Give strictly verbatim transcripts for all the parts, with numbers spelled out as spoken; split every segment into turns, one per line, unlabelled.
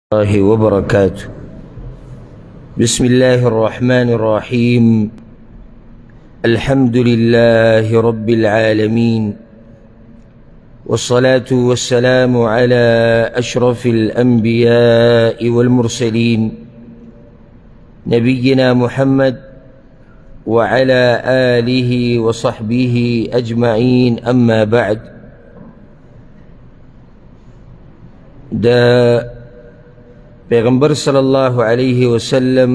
الله وبركاته. بسم الله الرحمن الرحيم. الحمد لله رب العالمين، والصلاة والسلام على أشرف الأنبياء والمرسلين نبينا محمد وعلى آله وصحبه أجمعين. أما بعد، دا پیغمبر صلی اللہ علیہ وسلم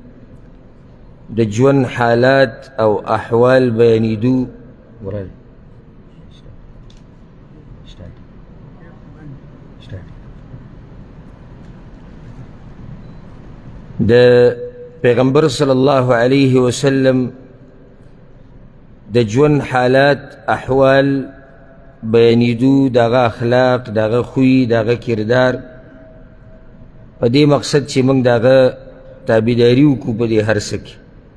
د ژوند حالات او احوال بیانیدو. د پیغمبر صلی اللہ علیہ وسلم د ژوند حالات احوال بیانیدو، داغه اخلاق، داغه خوی، داغه کردار، په دې مقصد چې موږ داغه تابعداري وکړو په دې هر څه کې.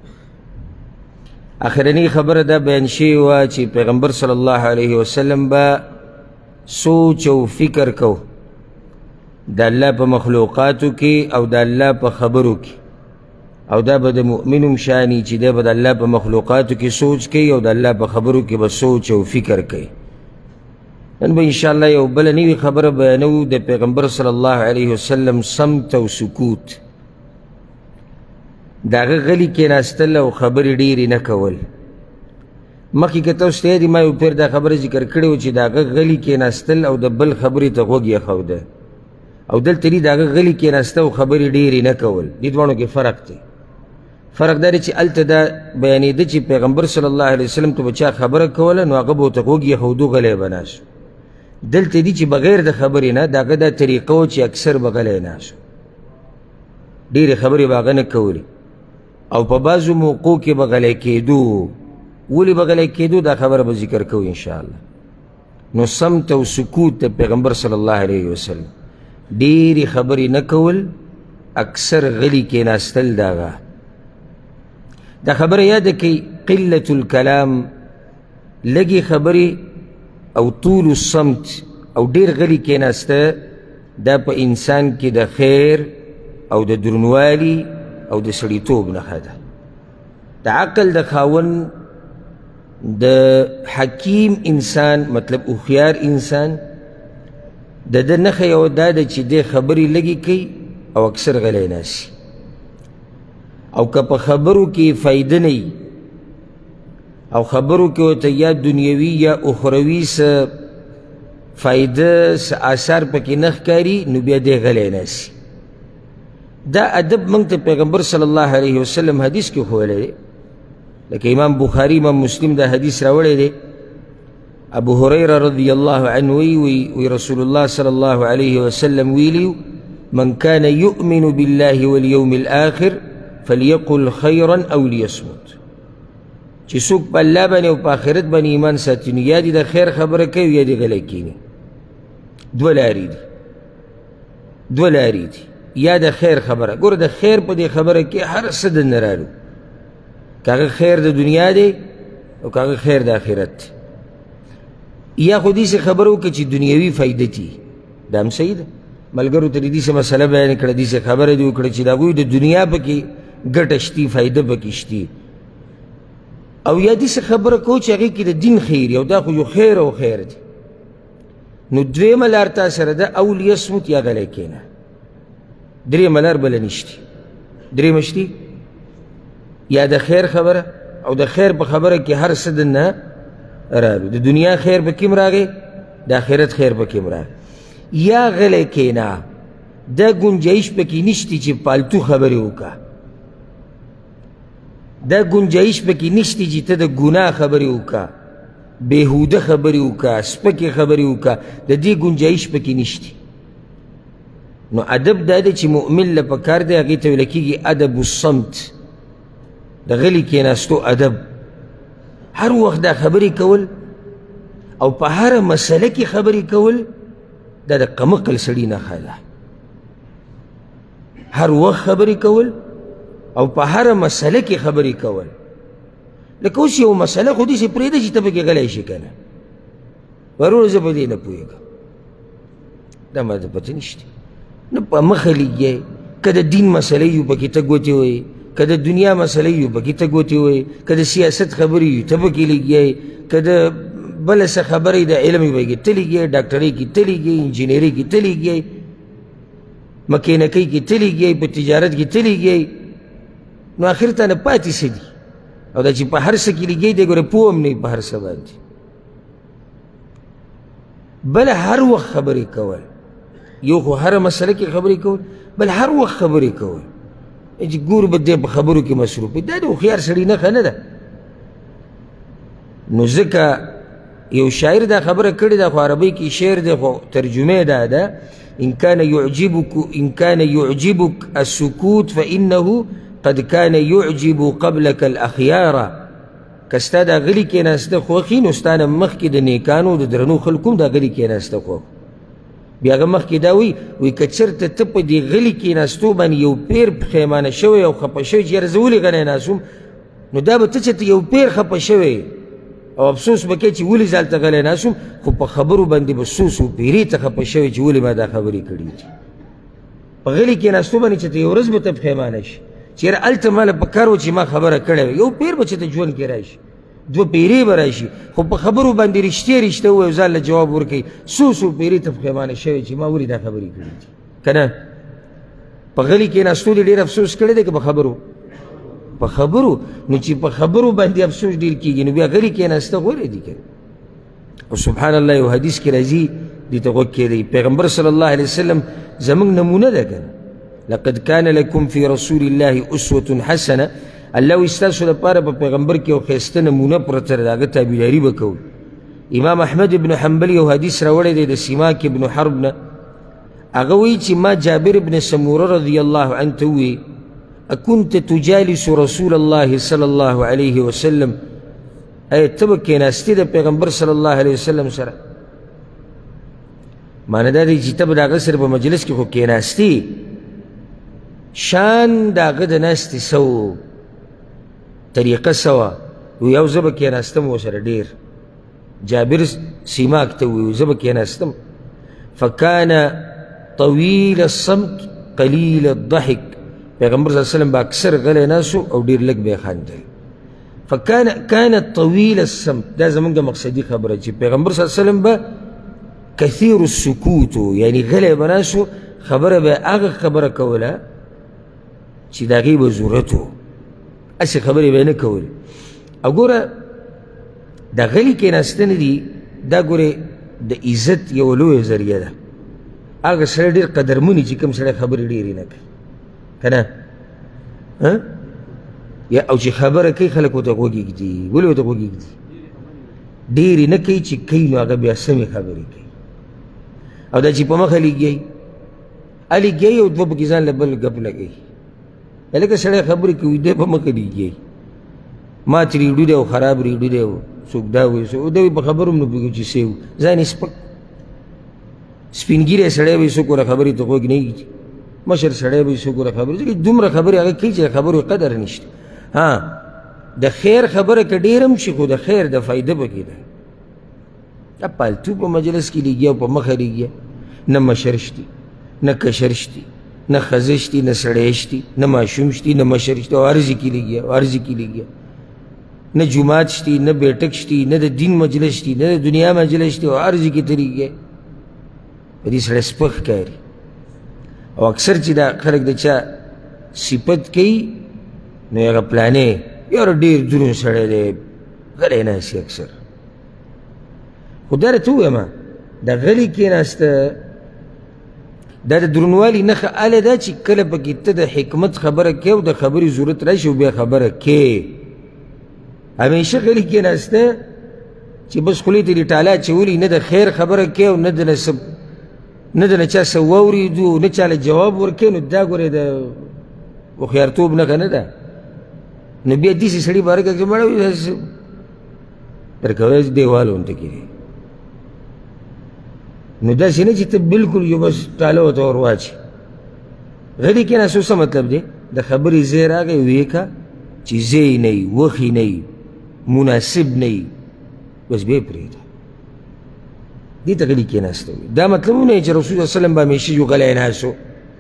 اخرنۍ خبره دا بیان شوې وه چې پیغمبر صلی الله علیه وسلم به سوچ او فکر کو د الله په مخلوقاتو کې او د الله په خبرو کې، او دا به د مؤمن هم شاني چې دی به د الله په مخلوقاتو کې سوچ کوي او د الله په خبرو کې به سوچ او فکر کوي. نن به انشاءالله یو بله نوې خبره بیانوو د پیغمبر صلی الله علیه وسلم صمت او سکوت. د هغه غلي کېناستل او خبرې ډېرې نه کول. مخکې که تاسو ته یاد وي ما یو پیر دا خبره ذکر کړې وه چې د هغه غلي کېناستل او د بل خبرې ته غوږ ایښوده، او دلته دي د هغه غلي کېناسته او خبرې ډېرې نه کول. دې دواړو کې فرق دی. فرق دا دی چې هلته دا بیانېده چې پیغمبر صلی الله علیه وسلم ته به چا خبره کوله نو هغه به ورته غوږ ایښودو، غلی به ناست. دلته دي چې بغیر د خبرې نه د هغه دا طریقه و چې اکثر به غلی ناست، ډېرې خبرې به هغه نه کولې، او په بعضو موقعو کې به غلی کېدو. ولې به غلی کېدو دا خبره به ذکر کوو انشاءالله. نو صمت او سکوت د پیغمبر صلی الله علیه وسلم، ډېرې خبرې نه کول، اکثر غلی کېناستل. د هغه دا خبره یاده کړئ، قلة الکلام، لږې خبرې او طول الصمت او ډیر غلی کېناسته، دا په انسان کې د خیر او د درنوالي او د سړیتوب نښه ده. د عقل د خاوند، د حکیم انسان، مطلب هوښیار انسان، د ده نښه یوه دا ده چې دی خبرې لږې کوي او اکثر غلی ناستي، او که په خبرو کې فایده نه وي او خبرو کې ورته یا دنیوي یا اخروي څه فایده، څه آثار پکې نه ښکاري، نو بیا دی غلی ناستي. دا ادب موږ ته پیغمبر صلی الله علیه وسلم حدیث کې ښوولی دی. لکه امام بخاري، امام مسلم دا حدیث راوړی دی. ابو هریره رضی الله عنه وی وی رسول الله صلی الله علیه وسلم ویلي: من كان يؤمن بالله واليوم الآخر فليقل خيرا او ليصمت. چې څوک په الله باندې او په آخرت باندې ایمان ساتي نو یا دې د خیر خبره کوي یا دې غلی کښېني. دوه لارې دي، دوه لارې دي. یا د خیر خبره، ګوره د خیر په دې خبره کې هر څه دننه رالو، که هغه خیر د دنیا دی او که هغه خیر د آخرت دی. یا خو داسې خبره وکړه چې دنیوي فایده تي، دا هم صحیح ده. ملګرو ته دې داسې مسله بیان کړه، داسې خبره دې وکړه چې د هغوی د دنیا پکې ګټه شتي، فایده پکې شتي. او یا داسې خبره کوو چې هغې کې د دین خیر وي، او دا خو یو خیر او خیر دی. نو دویمه لار تا سره ده، او لیصمت، یا غلی کښېنه. درېیمه لار بله نشتي. درېیمه شتي، یا د خیر خبره، او د خیر په خبره کې هر څه دننه رالو، د دنیا خیر پکې هم راغی، د آخرت خیر پکې هم راغی. یا غلی کښېنه، دا ګنجایش پکې نشتی چې پالتو خبرې وکړه، دا گنجائش پکې نشتی چې ته د ګناه خبرې وکړه، بېهوده خبرې وکړه، سپکې خبرې وکړه، د دې گنجائش پکې نشتی. نو ادب دا دی چې مؤمن له پکار دی، هغې ته ویل کېږي ادب الصمت، د غلي کېناستو ادب. هر وخت دا خبرې کول او په هره مسله کې خبرې کول، دا د قمقل سړي نښه ده. هر وخت خبرې کول او په هره مسله کې خبرې کول. لکه اوس یو مسله خو داسې پرېږده چې ته پکې غلی شي که نه، ورور زه په دې نه پوهېږم، دا ما ته پته نشته. نه په مخه لګیې. که د دین مسلې یو پکې ته ګوتې وایې، که د دنیا مسلې یو پکې ته ګوتې وایې، که د سیاست خبرې یو ته پکې لګیې، که د بله څه خبرې د علم یو پکې ته لګیې، ډاکټرۍ کې ته لګیې، انجینرۍ کې ته لګیې، مکینکۍ کې ته لګیې، په تجارت کې ته لګیې، نو آخر ته نه پاتې څه دي؟ او دا چې په هر څه کې لګیې دی ګوره پوه هم نه په هر څه باندې. بله هر وخت خبرې کول، یو خو هره مسله کې خبرې کول، بل هر وخت خبرې کول چې ګور به دی په خبرو کې مصروف وي، دا د هوښیار سړي نښه نه ده. نو ځکه یو شاعر دا خبره کړې ده، خو عربۍ کې شعر دی خو ترجمه دا ده: إن كان يعجبك إن كان يعجبك السكوت فإنه قد كان يعجب قبلك الأخيار. که ستا دا غلي کېناسته خوښي نو ستا نه مخکې د نیکانو د درنو خلکو هم دا غلي کېناسته خوښ. بیا هغه مخکې دا وایي وایي که چېرته ته په دې غلي کېناستو باندې یو پیر پښیمانه شوی او خفه شوی چې یاره زه ولې غلی ناست وم، نو دا به ته چې ته یو پیر خفه شوی او افسوس به کوې چې ولې زه هلته غلی ناست وم، خو په خبرو باندې به سوس و پیرې ته خفه شوی چې ولې ما دا خبرې کړي دي. په غلي کېناستو باندې چې ته یو ورځ به ته پښیمانه شي چې یاره هلته ما له پکار و چې ما خبره کړې وه. یو پیر به چې ته ژوند کې راشي، دوه پیرې به راشي، خو په خبرو باندې رښتیا رښتیا ووایي او ځان له جواب ورکوي، څو څو پیرې ته پښیمانه شوی چې ما ولې دا خبرې کړي دي. که نه په غلي کېناستو دې ډېر افسوس کړی دی که په خبرو؟ په خبرو. نو چې په خبرو باندې افسوس ډېر کېږي نو بیا غلي کېناسته غوره دي که. او سبحان الله یو حدیث کې راځي، دې ته غوږ کېدی، پیغمبر صلی الله علیه وسلم زموږ نمونه ده که نه. لقد كان لكم في رسول الله أسوة حسنة. الله وایي ستاسو لپاره په پیغمبر کې یو ښایسته نمونه پرته ده، د هغه تابعداري به کوو. امام احمد ابن حنبل یو حدیث راوړی دی د سیماک ابن حرب نه. هغه وایي چې ما جابر ابن سموره رضی الله عنه ته ووایي: أكنت تجالس رسول الله صلی الله علیه وسلم؟ ایا ته به کېناستې د پیغمبر صلی الله علیه وسلم سره؟ معنی دا دی چې ته به د هغه سره په مجلس کې خو کېناستې، شان د هغه د ناستې څه و، طریقه څه وه؟ یو زه به کېناستم ورسره ډېر. جابر سیماک ته ووایي زه به کېناستم. فکان طویل الصمت قلیل الضحک. پیغمبر صلی الله علیه وسلم به اکثر غلی ناست او ډېر لږ به یې خندل. فکان کان طویل الصمت، دا زمونږ مقصدي خبره چې پیغمبر صلی الله علیه وسلم به کثیر السکوت و، یعنی غلی به ناست و خبره به هغه خبره کوله چې د هغې به ضرورت و، هسې خبرې به یې نه کولې. او ګوره دا غلي کېناستنې دي دا ګورې د عزت یوه لویه ذریعه ده. هغه سړی ډېر قدرمن وي چې کوم سړی خبرې ډېرې نه کوي، که نه؟ یا او چې خبره کوي خلک ورته غوږ ږدي. ولې ورته غوږ ږدي؟ ډېرې نه کوي، چې کوي نو هغه بیا سمې خبرې کوي. او دا چې په مخه لګیایي لګیایي او دوه پکې ځان له بل ګپ لګوي. لکه سړی خبرې کوي دی په مخه لګیایي، مات ریډو دی او خراب ریډو دی او څوک دا وایي څوک دا وایي، په خبرو هم نه پوهېږي چې څه و، ځان یې سپک سپین ږیری سړی به یې څوک ورته خبرې ته غوږ نه ږدي، مشر سړی به یې څوک ورته خبرې، ځکه دومره خبرې هغه کوي چې د خبرو قدر نشته. ها د خیر خبره که ډېر هم شي خو د خیر د فایده پکې ده. دا پالتو په مجلس کې لګیا او په مخه لګیا، نه مشر شتي نه کشر شتي نه ښځه شتي نه سړی شتي نه ماشوم شتي نه مشر شتي، او هر ځای کې لګیا او هر ځای کې لګیا، نه جومات شتي نه بیټک شتي نه د دین مجلس شتي نه د دنیا مجلس شتي، او هر ځای کې ته لګیا. په دې سړی سپک ښکاري. او اکثر چې دا خلک د چا صفت کوي نو هغه پلانې یاره ډېر دروند سړی دی، غلی ناست اکثر. خو دا راته ووایم دا غلي کېناسته دا د دروندوالي نښه هله ده چې کله پکې ته د حکمت خبره کوې او د خبرې ضرورت راشي او بیا خبره کوې. همیشه غلي کېناسته چې بس خولې ته دې ټاله اچولي، نه د خیر خبره کوې او نه د نه څه نه د نه چا څه واورېدو نه چا له جواب ورکوې، نو دا ګورې د هوښیارتوب نښه نه ده. نو بیا داسې سړي باره کې چې مړه وي درکوی دیوال غونته کې دی. نو داسې نه چې ته بلکل یو بس ټاله ورته ور واچي. غلي کېناستو څه مطلب دی؟ د خبرې ځای راغی ویې که چې ځای نه وي، وخي نه وي، مناسب نه وي، بس بیا یې پرېږده. دې ته غلي کېناسته وي. دا مطلب نه چې رسول صلی الله علیه وسلم به همیشه یو غلی ناست و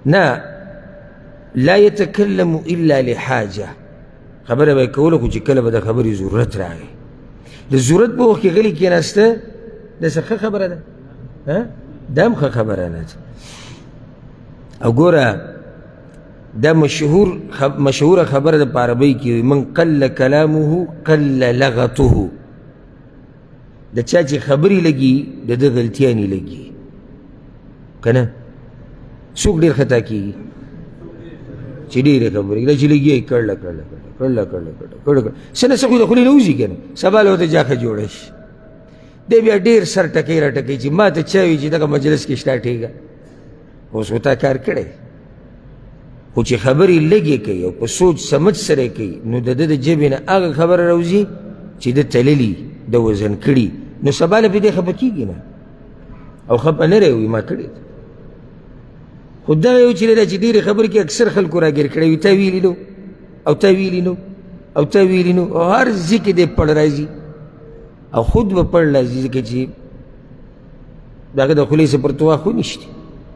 نه لا يتكلم الا لحاجه خبره به کوله خو چې کله به د خبرې ضرورت راغی د ضرورت په وخت کې غلی کېناسته دا څه ښه خبره ده ها دا هم ښه خبره نه ده او ګوره دا مشهور خب مشهوره خبره ده په عربۍ کې من قل کلامه قل لغته د چا چې خبرې لګي د ده غلطیانې لګي که نه څوک ډېر خطا کېږي چې ډېرې خبرې دا چې لګي یې کړله کړله کړله کړله کړله کړله څه نه څه خو د خولې نه وځي که نه سبا له ورته جاښه جوړه شي دی بیا ډېر سر ټکۍ را ټکوي چې ما ته چا وي چې دغه مجلس کې سټارټېږه اوس خو تا کار کړی خو چې خبرې لږې کوي او په سوچ سمج سره یې کوي نو د ده د ژبې نه هغه خبره راوځي چې ده تللي د وزن کړي نو سبا له پې دی خفه کېږي نه او خفه نه راوي ما کړې ده خو دغه یو چې دی چې ډېرې خبرې کې اکثر خلکو راګیر کړی وي تا ویلي نو او تا ویلي نو او تا ویلي نو او هر ځای کې دی پړ راځي او خود به پړ راځي ځکه چې د هغه د خولې څه پرتوا خو نشته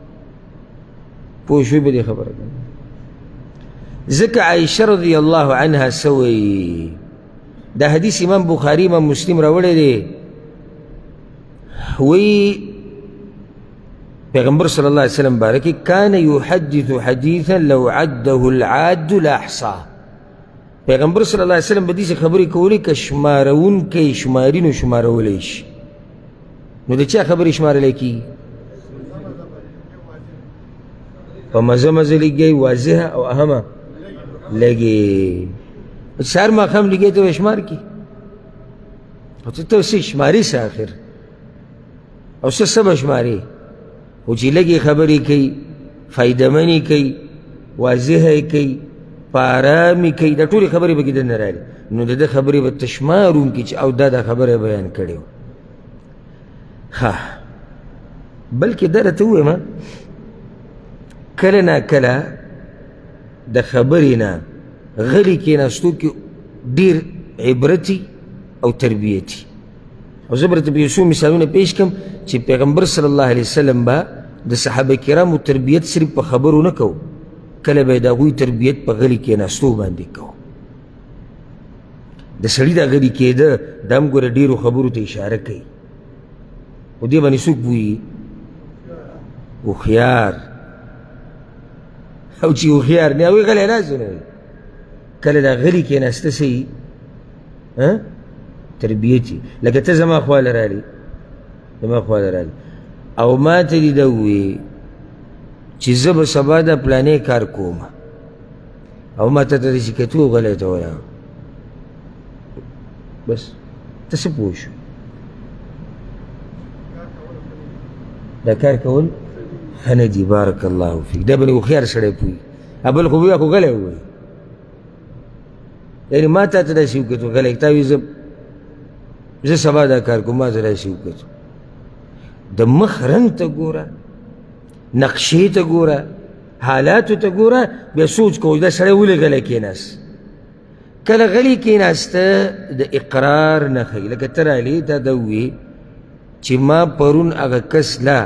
پوه شوې به دې خبره ده ځکه عایشه رضی الله عنها څه وایي دا حدیث امام بخاري امام مسلم راوړی دی وایي پیغمبر صلی الله علیه وسلم بارکی کان یحدث حدیثا لو عده العاد لاحصاه پیغمبر صلی الله علیه وسلم به داسې خبرې کولې که شمارونکی شماري نو شمارولی شي نو د چا خبرې شمارلی کېږي په مزه مزه لګي واضحه او اهمه لګي سهار ماښام لګي ته به شمار کړي او ته ته څه شماري څه آخر او څه څه به شمارې خو چې لږې خبرې کوي فایدهمنې کوي واضحه یې کوي په ارامې کوي دا ټولې خبرې به کې دننه رالي نو د ده خبرې به ته شماروونکي چې او دا دا خبره بیان کړې وه ښه بلکې دا راته ووایم کله ناکله د خبرې نه غلي کېناستو کې ډېر عبرتي او تربیتي او زه به درته په یو څو مثالونه پیش کړم چې پیغمبر صلی الله علیه وسلم به د صحابه کرامو تربیت صرف په خبرو نه کوو کله به یې د هغوی تربیت په غلي کېناستو باندې کوو د سړي دا غلي کېده دا هم ګوره ډېرو خبرو ته اشاره کوي خو دې باندې څوک پوهېږي هوښیار او چې هوښیار نه هغوی غلی ناست نه کله دا غلي کېناسته څه وي تربیتي لکه ته زما خواله رالي زما خواله رالي او ما ته دې دا ووایي چې زه به سبا دا پلانې کار کوم او ما ته ته داسې کتو غلی ته ولاړ بس ته څه پوه شو دا کار کول ښه نه دي بارک الله فیک دا باندې هوښیار سړی پوهېږي بل خو بیا خو غلی ووایي یعنې ما تا ته داسې وکتو غلی تا وایي زه زه سبا دا کار کوم ما ته داسې وکتو د مخ رنګ ته ګوره نقشې ته ګوره حالاتو ته ګوره بیا سوچ کوو دا سړی ولې غلی کېناست کله غلی کېناسته د اقرار نه ښیي لکه ته رالې تا دا ووایې چې ما پرون هغه کس لا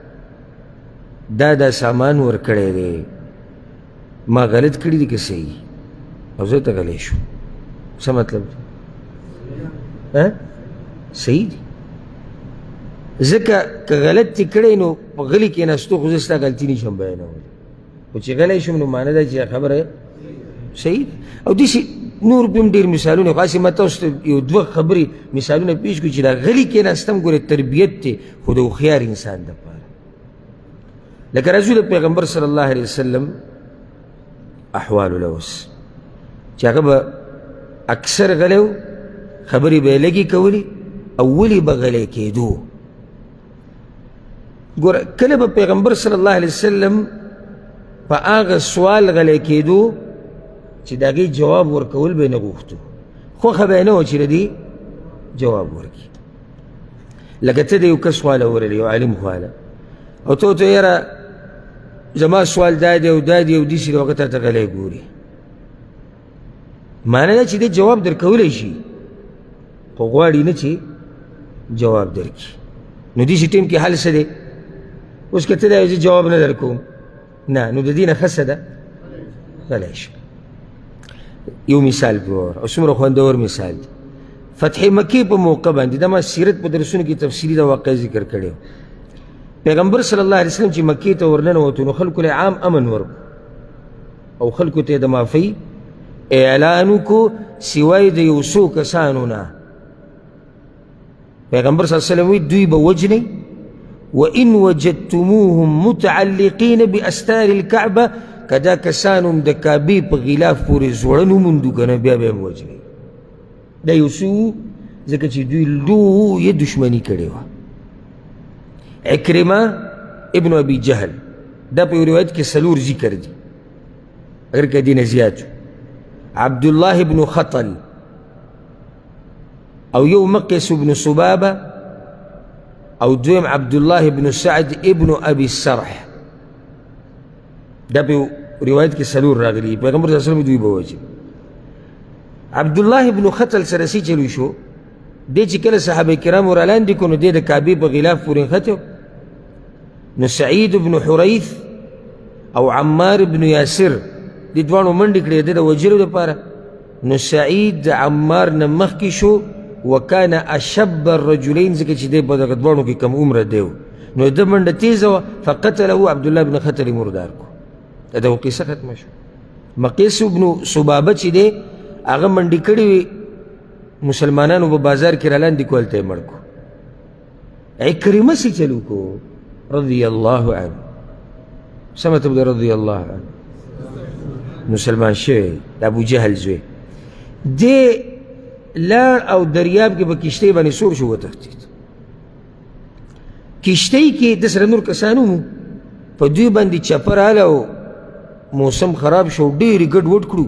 دا دا سامان ورکړی دی ما غلط کړي دي که صحیح او زه ته غلی شو څه مطلب دی صحیح دی ځکه که غلط دې کړی نو په غلي کېناستو خو زه ستا غلطي نشم بیانولی خو چې غلی شم نو معنی ده چې خبره صحیح ده او داسې نور بیا هم ډېر مثالونه خو هسې ما تاسو ته یو دوه خبرې مثالونه پیش کړو چې دا غلي کېناستم ګورې تربیت دی خو د هوښیار انسان دپاره لکه رسول پیغمبر صلی الله علیه وسلم احوالو له اوس چې هغه به اکثر غلی و خبرې به یې لږې کولې او ولې به غلی کېدو ګوره کله به پیغمبر صلی الله علیه وسلم په هغه سوال غلی کېدو چې د هغې جواب ورکول به یې نه غوښتو خوښه به یې نه وه چې د دې جواب ورکړي لکه ته د یو کس خواله ورلې یو عالم خواله او ته ورته یاره زما سوال دا دی او دا دی او داسې دی هغه تا ته غلی ګوري معنی ده چې دې جواب درکولی شي خو غواړي نه چې جواب درکړي نو داسې ټیم کې حل څه دی اوس که ته دا زه جواب نه درکوم نه نو د دې نه ښه ده غلی شه. یو مثال پرې ووره او څومره خوندور مثال دی. فتح مکې په موقع باندې دا ما سیرت په درسونو کې تفصیلي دا واقع ذکر کړی. پیغمبر صلی الله علیه وسلم چې مکې ته ورننوتو نو خلکو له عام امن ورکړو او خلکو ته د معافۍ اعلان وکړو سوای د یو څو کسانو نه. پیغمبر صلی الله علیه وسلم وی دوی به وجنئ وإن وجدتموهم متعلقين بأستار الكعبة کدا کسانم د کعبې په غلاف پورې زوړن وموندو که نه بیا به یې هم وجنئ. دا یو څه ځکه چې دوی لویه دشمني کړې وه. عکرمه ابن ابي جهل دا په یو روایت کې څلور ذکر دي اگر که دې نه زیات عبدالله ابن خطل او یو مقیس ابن صبابه او دویم عبدالله ابن سعد ابن ابي السرح دا په روایت کې څلور راغلي. پیغمبر صلی الله علیه وسلم دوی به وجني. عبدالله ابن خطل سره څه چلو شو دی چې کله صحابه کرام ور لاندې کړو نو دی د کعبې په غلاف پورې نښتی نو سعید بن حریث او عمار بن یاسر دې دواړو منډې کړې د د وجلو دپاره. نو سعید د عمار نه مخکې شو وکان اشب الرجلین ځکه چې دی په دغه دواړو کې کم عمره دی نو د منډه تیزه وه فقتله عبدالله بن خطل یې مردار کړو. د دغه قصه ختمه شو. مقیس بن صبابه چې دی هغه منډې کړې وې مسلمانانو په بازار کې رالاندې کول ته یې مړ کړو. عکرمه څه چلو کو رضی الله عنه څه مطلب دی رضی الله عنه مسلمان شوی د ابوجهل زوی دی لاړ او دریاب کې په کشتۍ باندې سور شو وتښتېد. کشتۍ کې د سره نور کسان ومو په دوی باندې چپه راغله او موسم خراب شو ډېرې ګډ وډ کړو.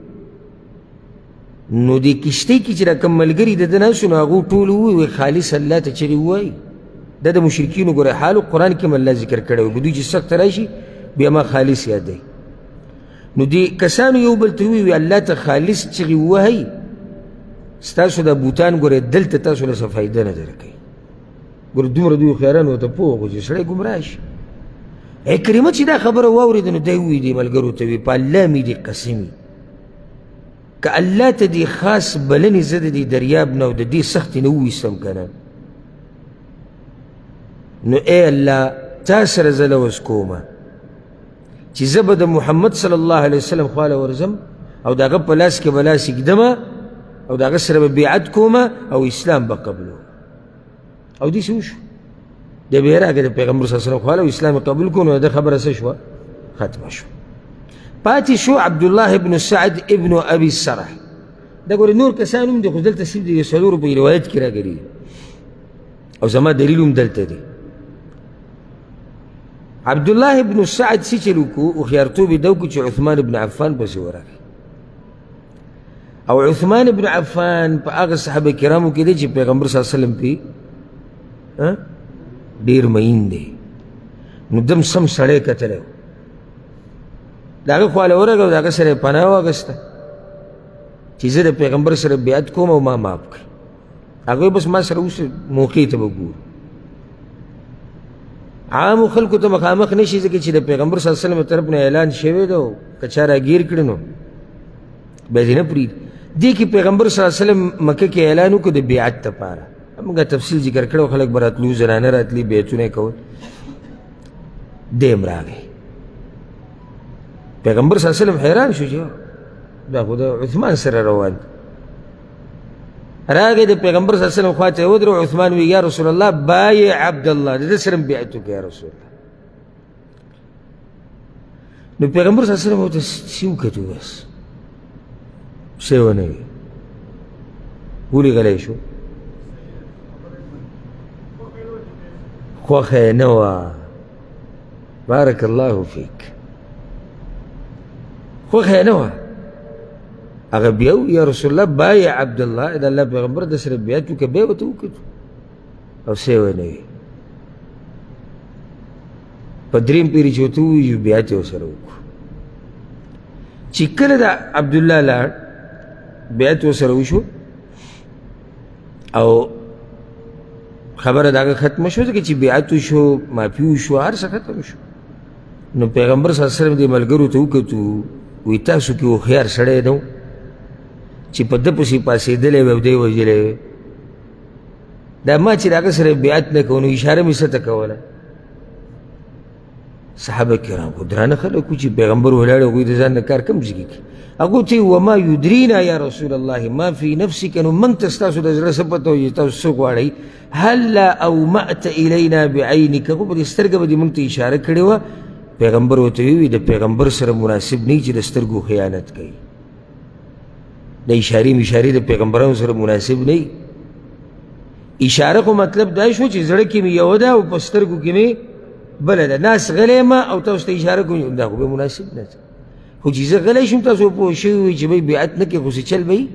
نو دې کشتۍ کې چې را کوم ملګري د ده ناست نو هغو ټول ووایي خالص الله ته چغې ووایي. دا د مشرکینو ګوره حال قرآن کې هم الله ذکر کړی و. دوی چې سخت راشي بیا ما خالص یادوي. نو دې کسانو یو بل ته ووایي الله ته خالص چغې ووهئ ستاسو دا بوتان ګوره دلته تاسو له څه فایده نه درکوي. ګوره دومره دوی خیران ورته پوه وکړو چې سړی ګمراه شي. عکرمه چې دا خبره واورېده نو دی ووایي دې ملګرو ته وایي په الله مې دې قسم که الله ته دې خاص بلنې زه د دې دریاب نه او د دې سختې نه وویستم که نه نو ای الله تا سره زه لوز کومه چې زه به د محمد صلی الله علیه وسلم خواله ورځم او د هغه په لاس کې به لاس ږدمه او د هغه سره به بیعت کومه او اسلام به قبلوم. او داسې وشو. دی به یې راکړې د پیغمبر صلی الله علیه وسلم خواله او اسلام یې قبول کړو نو د خبره څه شوه ختمه شوه. پاتې شو عبدالله ابن سعد ابن ابي السرح. دا ګورې نور کسان هم دي خو دلته صرف د څلورو په روایت کې راغلي او زما دلیل هم دلته دی. عبدالله ابن سعد څه چل وکړو هوښیارتوب یې دا وکړو چې عثمان ابن عفان پسې ورغی او عثمان ابن عفان په هغه صحابه کرامو کې دی چې پیغمبر صلی الله علیه وسلم پې ډېر مین دی. نو دم سم سړی کتلی و د هغه خواله ورغی او د هغه سره یې پناه واخیسته چې زه د پیغمبر سره بیعت کوم او ما معاف کړي. هغوی بس ما سره اوس موقع ته به ګورو. عامو خلکو ته مخامخ نه شي ځکه چې د پیغمبر صلی الله علیه وسلم طرف نه اعلان شوی دی او که چا راګیر کړي نو بیا دې نه پرېږدي. دې کې پیغمبر صلی الله علیه وسلم مکه کې اعلان وکړو د بیعت دپاره. موږ تفصیل ذکر کړی خلک به راتلو زنانه راتلي بیعتونه یې کول. دی هم راغی. پیغمبر صلی الله علیه وسلم حیران شو چې دا خو د عثمان سره روان راغی. د پیغمبر صلی الله علیه وسلم خواته یې ودرېد. عثمان وی یا رسول الله بایع عبدالله د ده سره هم بیعت وکړه یا رسول الله. نو پیغمبر صلی الله علیه وسلم ورته څه وکتو بس څه یې ونه وي. ولې غلی شو؟ خوښه یې نه وه. بارک الله فیک. خوښه یې نه وه. هغه بیا یا رسول الله بایع عبدالله د الله پیغمبر د سره بیعت وکړه بیا ورته وکتو او څه یې ونه وي. په درېیم پیرې چې ورته ووایي بیعت یې ورسره وکړو. چې کله د عبدالله لاړ بیعت ورسره وشو او خبره د هغه ختمه شوه ځکه چې بیعت وشو معافي وشو هر څه ختم شو. نو پیغمبر صلی الله علیه وسلم دې ملګرو ته وکتو وی تاسو کې هوښیار سړی دی چې په ده پسې پاڅېدلی وی او دی وژلی وی دا ما چې د هغه سره بیعت نه کوو نو اشاره مې څه ته کوله صحابه کرام خو درانه خلک وو چې پیغمبر ولاړ هغوی د ځان نه کار کم ځای کې هغو ته وما یدرینا یا رسول الله ما فی نفسک نو موږ ته ستاسو د زړه څه پته وي تاسو څه غواړئ هلا اومأت الینا بعینک خو په دې سترګه به دې موږ ته اشاره کړې وه پیغمبر ورته ویوي د پیغمبر سره مناسب نه چې د سترګو خیانت کوي د اشارې مشارې د پیغمبرانو سره مناسب نه اشاره خو مطلب دا شو چې زړه کې مې یوه ده او په سترګو کې مې بله ده ناس غلی یم او تاسو ته اشاره کوم دا خو به مناسب نه ده خو چې زه غلی شم تاسو پوه شوي وئ چې بی بیعت نه کوې خو څه چل به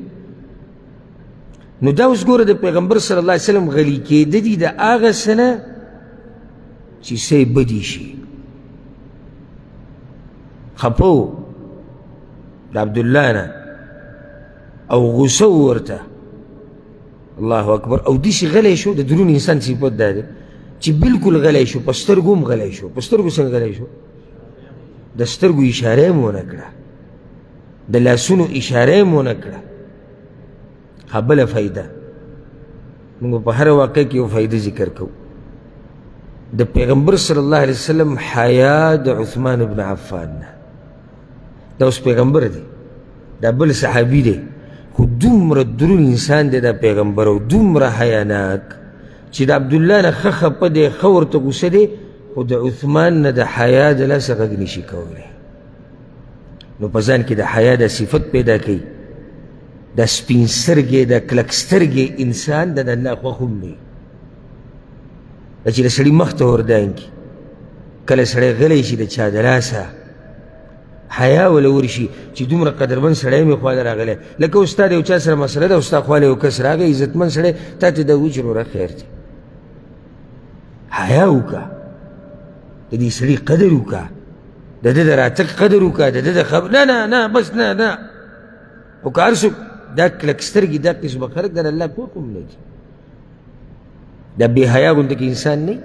نو دا اوس ګوره د پیغمبر صلی الله علیه وسلم غلي کېده دي د هغه څه نه چې څه یې بدې شي خپو د عبدالله نه او غوسه ورته الله اکبر او داسې غلی شو د درون انسان صفت دا دی چې بلکل غلی شو په سترګو هم غلی شو په سترګو څنګه غلی شو د سترګو اشاره یې ونه کړه د لاسونو اشاره یې ونه کړه ښه بله فایده موږ په هره واقع کې یو فایده ذکر کوو د پیغمبر صلی الله علیه وسلم حیا د عثمان بن عفان نه دا اوس پیغمبر دی دا بل صحابي دی خو دومره دروند انسان دی دا پیغمبر او دومره حیاناک چې د عبدالله نه ښه خفه دی ښه ورته غوسه دی خو د عثمان نه د حیا د لاسه غږ نشي کولی نو په ځان کې د حیا د صفت پیدا کوي د سپین سترګې د کلک سترګې انسان د د الله خوښ هم دی دا چې د سړي مخ ته وردان کي کله سړی غلی شي د چا د لاسه حیا وله ورشي چې دومره قدرمن سړی مې خواله راغلی لکه اوس تا د یو چا سره مسله ده اوس تا خواله یو کس راغی عزتمن سړی تا ته دا ووایي چې وروره خیر دی حیا وکړه د دې سړي قدر وکړه د ده د راتګ قدر وکړه د ده د خبر نه نه نه بس نه نه خو که هر څوک دا کلک سترګې دا قسمه خلک د الله پوه هم نه دي دا بې حیا غوندې کې انسان نه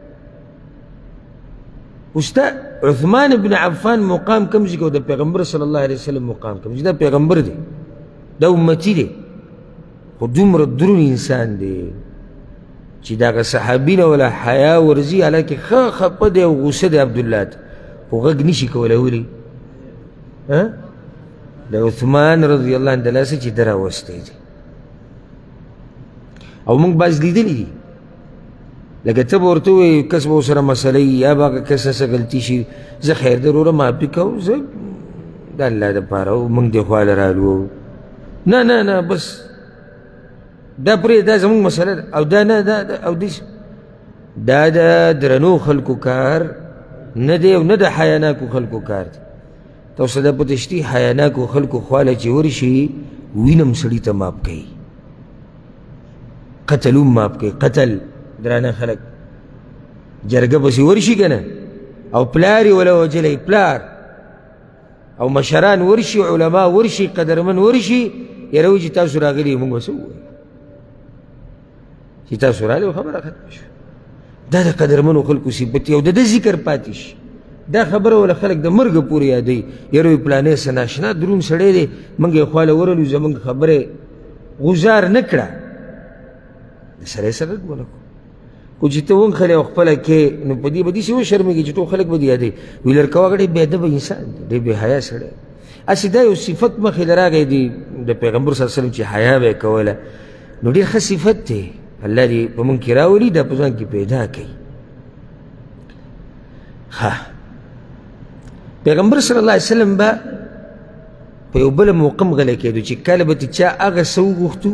اوس دا عثمان بن عفان مقام کم ځای کې د پیغمبر صلی الله علیه وسلم مقام کم ځای دا پیغمبر دی دا امتي دی خو دومره دروند انسان دی چې دغه صحابي نه ولا حیا ورځي حالانکې ښه خفه دی او غوسه دی عبدالله ته خو غږ نشي کولی ولې د عثمان رضی الله عنه د لاسه چې ده راوستی دی او موږ بعض لیدلي دي لکه ته به ورته ووایې کس به ورسره مسله وي یا به هغه کس نه څه غلطي شي زه خیر دی وروره معافي کوو زه د الله دپاره او موږ دې خواله رالو نه نه نه بس دا پرې دا زموږ مسله ده او دا نه دا او دې دا د درنو خلکو کار نه دی او نه د حیاناکو خلکو کار دی تاسو دا پته شتي حیاناکو خلکو خواله چې ورشي وینم سړي ته ماف کوي قتل هم ماف کوي قتل درانه خلک جرګه پسې ورشي که نه او پلار یې وله وجلی پلار او مشران ورشي علما ورشي قدرمن ورشي یاره وایي چې تاسو راغلي موږ به څه ووایو چې تاسو راغلي خبره ختمه شوه دا د قدرمنو خلکو صفت او د ده ذکر پاتې شي دا خبره وله خلک د مرګه پورې یادوي یاره وایي پلانی څه ناشنا دروند سړی دی موږ یې خواله ورلو زموږ خبرې غوزار نه کړه د سړی څه غږ ونه کړو خو چې ته ونښلې او خپله کې نو په دې به داسې وشرمېږي چې ټول خلک به دې یادوي وایي لړکوه هغه ډېر بېادبه انسان دی ډېر بې حیا سړی هسې دا یو صفت مخې له راغی دی د پیغمبر صلی الله علیه وسلم چې حیا به یې کوله نو ډېر ښه صفت دی الله دې په موږ کې راولي دا په ځان کې پیدا کوي ښه پیغمبر صلی الله علیه وسلم به په یو بله موقع غلی کېدو چې کله به تې چا هغه څه وغوښتو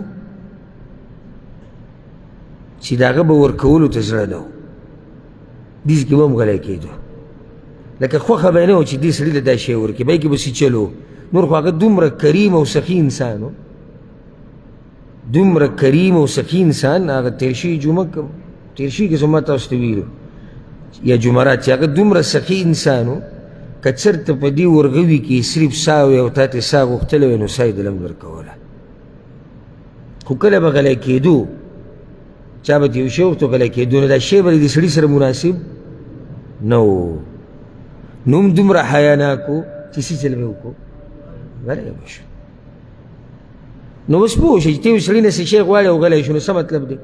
چې د هغه به ورکولو ته زړه نه و دېس کې به هم غلی کېدو لکه خوښه به یې نه و چې دې سړي له دا شی ورکړي بای کې به سې چل و نور خو هغه دومره کریم او سخي انسان و دومره کریم او سخي انسان هغه تېر شوي جمعه تېر شوي که ما تاسو ته ویلو یا جمعرات چې هغه دومره سخي انسان و که چېرته په دې ورغوي کې صرف ساه وی او تا ترې ساه غوښتلی وی نو ساه یې دلم درکوله خو کله به غلی کېدو چا به یو شی وغوښتو غلی کېدو نو دا شی به د دې سړي سره مناسب نه و نو هم دومره حیاناک و چې څه چل به وکړو غلی به شو. نو اوس پوه شئ چې ته یو سړي نه څه شی غواړې او غلی شو نو څه مطلب دی؟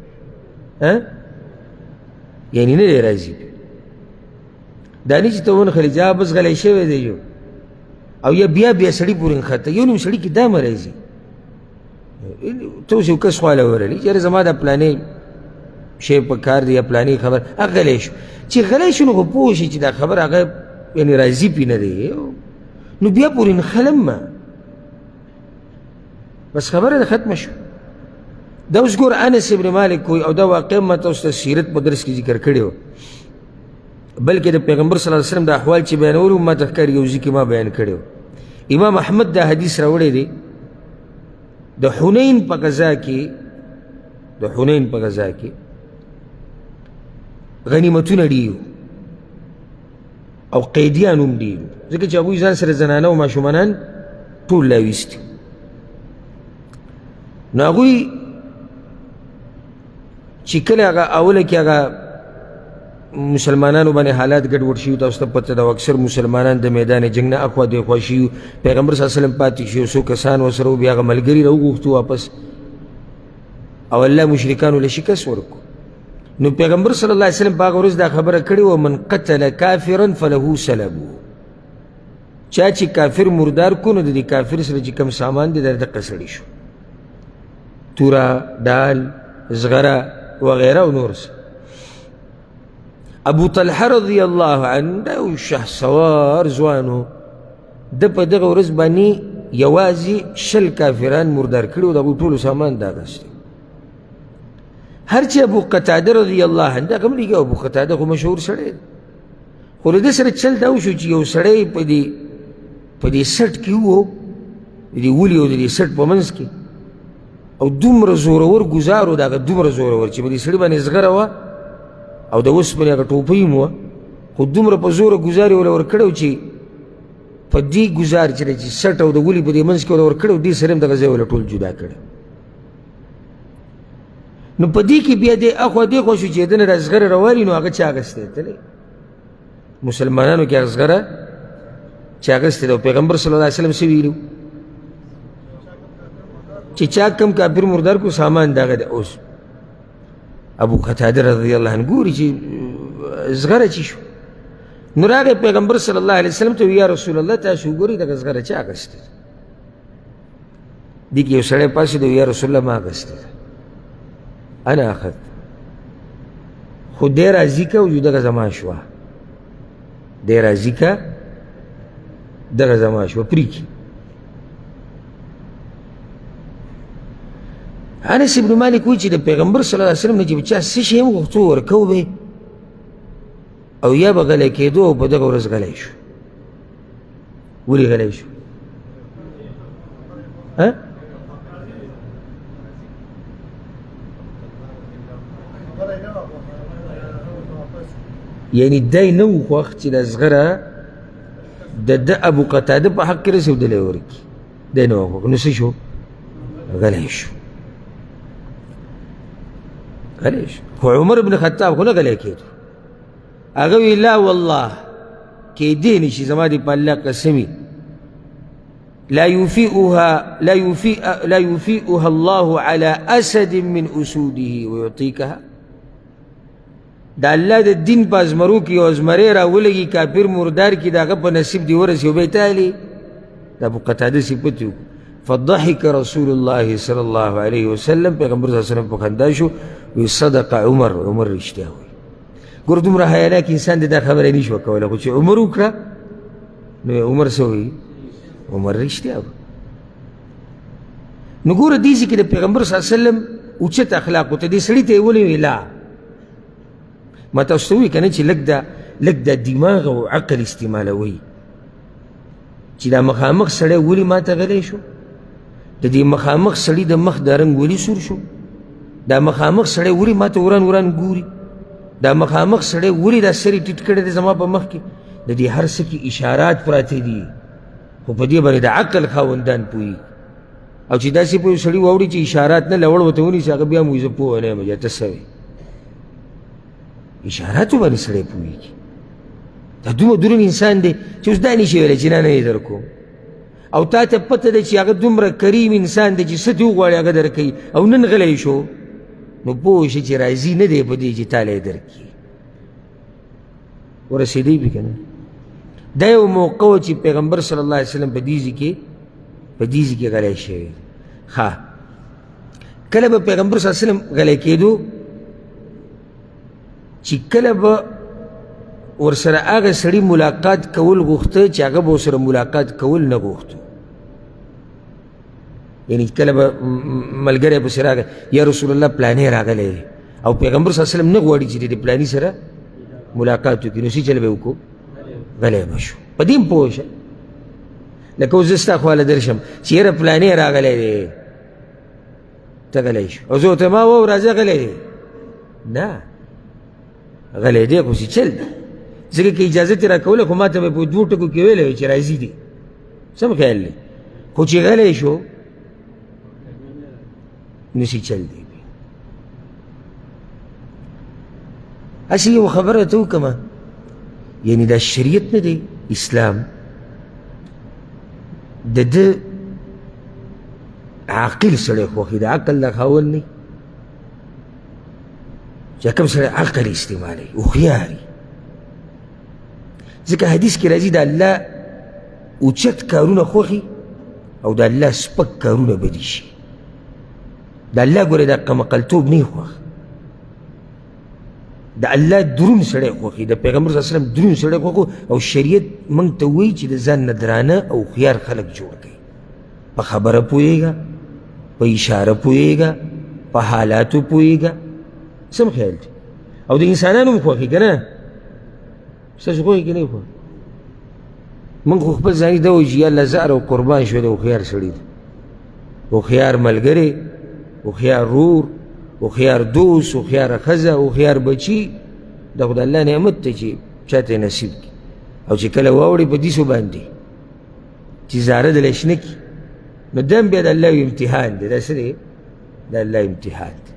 یعنې نه دی راځي دا نه چې ته ونښلې چې هغه بس غلی شوی دی یو او یا بیا بیا سړي پورې نښته یو نیم سړي کې دا مه راځي. ته اوس یو کس خواله ورغلي چې یاره زما دا پلانې شی په کار دی یا پلانې خبر هغه غلی شو چې غلی شو نو خو پوه شي چې دا خبر هغه یعنې راضي پې نه دی نو بیا پورې نښلم ما بس خبره ده ختمه شو. دا اوس ګوره انس ابن مالک کوي او دا واقع ما تاسو ته سیرت په درس کې ذکر کړی و بلکې د پیغمبر صلی الله علیه وسلم د احوال چې بیانولو ما ته ښکاري یو ځای کې ما بیان کړی و. امام احمد دا حدیث راوړی دی د حنین په غزا کې د حنین په غزا کې غنیمتونه ډېر او قیدیان هم ډېر ځکه چې هغوی ځان سره زنانه او ماشومانان ټول راویستي نو هغوی چې کله هغه اوله کې هغه مسلمانانو باندې حالات ګډوډ شوي تاسو ته پته ده او اکثر مسلمانان د میدان جنګ نه اخوا دېخوا شي پیغمبر صلی الله علیه وسلم پاتې شي څو کسان ورسره و بیا هغه ملګري راوغوښتو واپس او الله مشرکانو له شکست ورکړو. نو پیغمبر صلی الله علیه وسلم په هغه ورځ دا خبره کړې وه من قتل کافرا فله سلبو چا چې کافر مردار کو نو د دې کافر سره چې کوم سامان دی دا دقه سړي شو توره ډال زغره وغیره او نور څه. ابو طلحه رضی الله عنه دا یو شهسوار ځوان و ده په دغه ورځ باندې یوازې شل کافران مردار کړي و د هغوی ټولو سامان دا اخیستی. هر چې ابو قتاده رضی الله عنه دا هم لګي ابو قتاده خو مشهور سړی دی خو له ده سره چل دا وشو چې یو سړی په دې په دې سټ کې و د دې ولي او د دې سټ په منځ کې او دومره زورور ګزار و د هغه دومره زورور چې په دې سړي باندې زغره وه او د اوسپنې هغه ټوپۍ هم وه خو دومره په زوره ګزار یې وله ورکړی و چې په دې ګزار چې دی چې سټ او د ولي په دې منځ کې وله ورکړی و دې سره هم دغه ځای وله ټول جدا کړی. نو په دې کې بیا دې اخوا دېخوا شو چې د نه را زغره راوالي نو هغه چا اخیستی تللی مسلمانانو کې هغه زغره چې اخیستی ده او پیغمبر صلی الله علیه وسلم څه ویلي چې چا کم کافر مردار کو سامان دغه دی. اوس ابو قتاده رضی الله عنه ګوري چې زغره چی شو نو راغی پیغمبر صلی الله علیه وسلم ته یا رسول الله تاسو ګورئ دغه زغره چا اخیستې ده؟ دې کې یو سړی پاڅېد یا رسول الله ما اخیستې ده انا اخذت خو دی راضي که او دغه زما شوه دی راضي که دغه زما شوه پرېږدي. انس ابن مالک وایي چې د پیغمبر صلی الله علیه وسلم نه چې به چا څه شی هم غوښتو ورکوو به او یا به غلی کېدو او په دغه ورځ غلی شو. ولې غلی شو؟ یعنې دی نه و خوښ چې دا زغره د ده ابو قتاده په حق کې رسېدلی ورکړي دی نه و خوښ نو څه شو؟ غلی شو غلی شو. خو عمر بن خطاب خو نه غلی کېدو هغه وی لا والله کېدی نه شي زما دې په الله قسمي لا يوفئها لا يوفئ لا يوفئها الله على اسد من اسوده ويعطيكها دا الله د دین په ازمرو کې یو ازمری راولګي کافر مردار کې د هغه په نصیب دې ورسي او به یې تالي د ابو قتاده صفت یې فضحك رسول الله صلی الله علیه وسلم پیغمبر صلی الله علیه وسلم په خندا شو وی صدق عمر عمر رښتیا وایي. ګوره دومره حیاناک انسان دی دا خبره نه شوه کولی خو چې عمر وکړه نو عمر څه وایي عمر رښتیا وایي. نو ګوره دې ځای کې د پیغمبر صلی الله علیه وسلم اوچت اخلاق ورته دې سړي ته یې ولې وی لا ما تاسو ته وایي که نه چې لږ دا لږ دا دماغ او عقل استعمالوئ چې دا مخامخ سړی ولې ما ته غلی شو د دې مخامخ سړي د مخ دا رنګ ولې سور شو دا مخامخ سړی ولې ما ته وران وران ګوري دا مخامخ سړی ولې دا سر یې ټیټ کړی دی زما په مخ کې د دې هر څه کې اشارات پراته دي خو په دې باندې د عقل خاوندان پوهېږي او چې داسې په یو سړي واوړي چې اشارات نه لوړ ورته ونیسي هغه بیا مو زه پوه نه یم ته څه وایې اشاراتو باندې سړی پوهېږي دا دومره دروند انسان دی چې اوس دا نشي ویلی چې نه نه یې در کوم او تا ته پته ده چې هغه دومره کریم انسان دی چې څه دې وغواړي هغه درکوي او نن غلی شو نو پوه شي چې راضي نه دی په دې چې تاله یې درکړي ورسېدی بي که نه دا یو موقع و چې پیغمبر صلی الله علیه وسلم په دې ځای کې په دې ځای کې غلی شوی ښه کله به پیغمبر صلی الله علیه وسلم غلی کېدو چې کله به ورسره هغه سړي ملاقات کول غوښته چې هغه به ورسره ملاقات کول نه غوښتو یعنی کله به ملګری پسې راغی یا رسول الله پلانې راغلی دی او پیغمبر صلی الله علیه وسلم نه غواړي چې د پلاني سره ملاقات وکړي نو څه چل به یې وکړو غلی به شو په دې هم پوه شه لکه اوس زه ستا خواله درشم چې یاره پلانې راغلی دی ته غلی شو او زه ورته ما وو راځه غلی دی نه غلی دی خو چې چل دی ځکه که اجازه ترې راکوله خو ما ته به په دوو ټکو کې ویلی وی چې راځي دی سم خیال دی خو چې غلی شو نسی چل دی هسې یو خبره ته وکړمه یعنی دا شریعت نه دی اسلام د ده عاقل سړی خوښي د عقل دا خاوند نه چې کوم سړی عقل استعمالوي هوښیار ځکه حدیث کې راځي د الله اوچت کارونه خوښي او د الله سپک کارونه بدي شي د الله ګورې دا قمقلتوب نه خوښ د الله دروند سړی خوښي د پیغمبر صلی الله علیه وسلم دروند سړی خوښ او شریعت موږ ته وایي چې د ځان نه درانه او هوښیار خلک جوړ کړي په خبره پوهېږه په اشاره پوهېږه په حالاتو پوهېږه سم خیال دی او د انسانانو هم خوښي که نه ستاسو خوښي که نه خوښ موږ خو خپل ځاني دا وایو چې یالله زار او قربان شوی د هوښیار سړي دی هوښیار ملګری هوښیار رور هوښیار دوست هوښیاره ښځه هوښیار بچي دا خو د الله نعمت دی چې چاته یې نصیب کړي او چې کله واوړي په دیسو باندې چې زاره دله شنه کړي نو دا هم بیا د الله یو امتحان دی دا څه دی د الله امتحان دی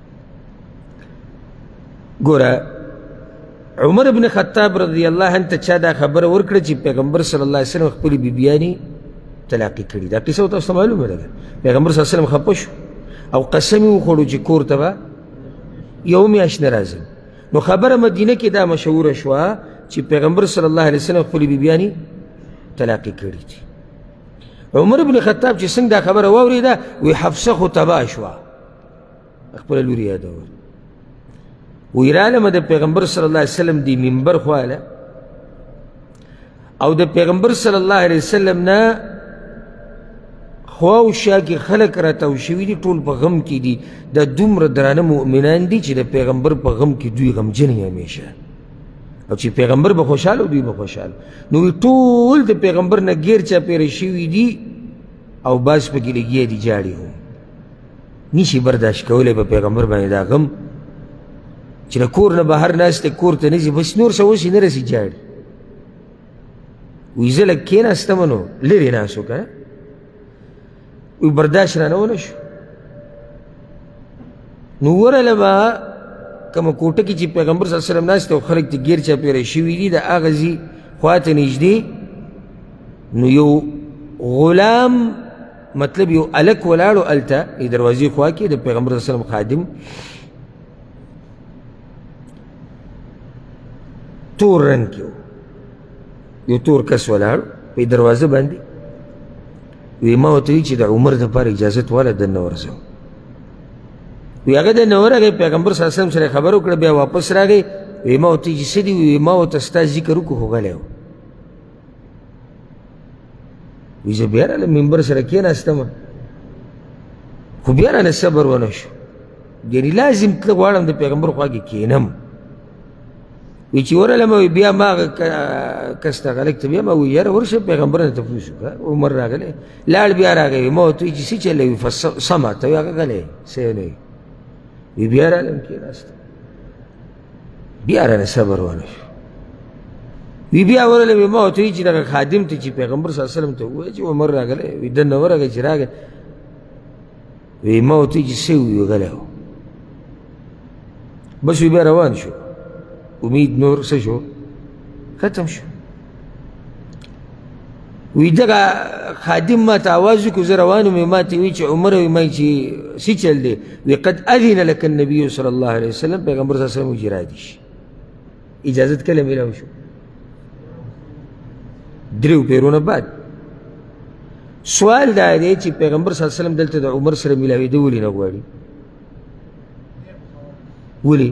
ګوره عمر بن خطاب رضی الله عنه ته چا دا خبره ورکړه چې پیغمبر صلی الله علیه وسلم خپلې بیبیانې طلاقې کړي دا قصه تاسو ته معلومه ده پیغمبر صلی الله علیه وسلم خفه شو او قسم یې وخوړو چې کور ته به یو میاشت نه راځم نو خبره مدینه کې دا مشهوره شوه چې پیغمبر صلی الله علیه وسلم خپلې بیبیانې طلاقې کړي دي عمر بن خطاب چې څنګه دا خبره واورېده وی حفصه خو تباه شوه خپله لور یې یادول وی رالمه د پیغمبر صلی الله علیه وسلم دی منبر خواله او د پیغمبر صلی الله علیه وسلم نه خوا او شا کې خلک راتاو شوي دي ټول په غم کې دي دا دومره درانه مؤمنان دي چې د پیغمبر په غم کې دوی غمجن همیشه او چې پیغمبر به خوشحاله دوی به خوشحاله نو ټول د پیغمبر نه غیر چاپېره شوي دي او بعض پکې لګیا دي جاړي هم نشي برداشت کولی په پیغمبر باندې دا غم چې د کور نه بهر ناست کور ته نه ځي بس نور څه وشي نه رسي جاړي وایي زه لږ کېناستم نو لرې ناست و که نه وی برداشت رانه ونه شو نو ورله به کومه کوټه کې چې پیغمبر صلی الله علیه وسلم ناست او خلک ته ګیر چاپېره شوي دي د هغه ځي خواته نږدې نو یو غلام مطلب یو الک ولاړو هلته د دروازې خوا کې د پیغمبر صلی الله علیه وسلم خادم تور رنګ کې یو تور کس ولاړو په دروازه باندې وی ما ورته وی چې د عمر دپاره اجازت واله دننه ورځم وی هغه دننه ورغی پیغمبر صلی الله علیه وسلم سره خبره وکړه بیا واپس راغی وی ما ورته چې څه دي وی ما ورته ستا ذکر وکړو خو غلی و وی زه بیا رالم منبر سره کېناستم خو بیا رانه صبر ونه شو یعنې لازم تله غواړم د پیغمبر خوا کې کښېنم وی چې ورغلم وی بیا ما هغه کس ته هلک ته بیا ما وی یاره ورشه پیغمبر نه تپوس وکړه عمر راغلی لاړ بیا راغی ما ورته وی چې څه چلی وي سمه ته وی هغه غلی څه نه وي وی بیا رالم کېناستم بیا رانه صبر ونه شو وی بیا ورغلی وی ما ورته وی چې دغه خادم ته چې پیغمبر صلی الله علیه وسلم ته ووایه چې عمر راغلی وی دننه ورغی چې راغی وی ما ورته وی چې څه وي وی غلی و بس وی بیا روان شو امید نور څه شو ختم شو. وی دغه خادم ما ته آواز وکړو زه روان وم ما ته وی چې عمر وی ما چې څه چل دی وی قد اذن لك النبي صلی الله علیه وسلم پیغمبر صلی الله علیه وسلم وی رادي شي اجازت کله میلاو شو دریو پیرونه بعد. سوال دا دی چې پیغمبر صلی الله علیه وسلم دلته د عمر سره میلاوېده ولې نه غواړي ولې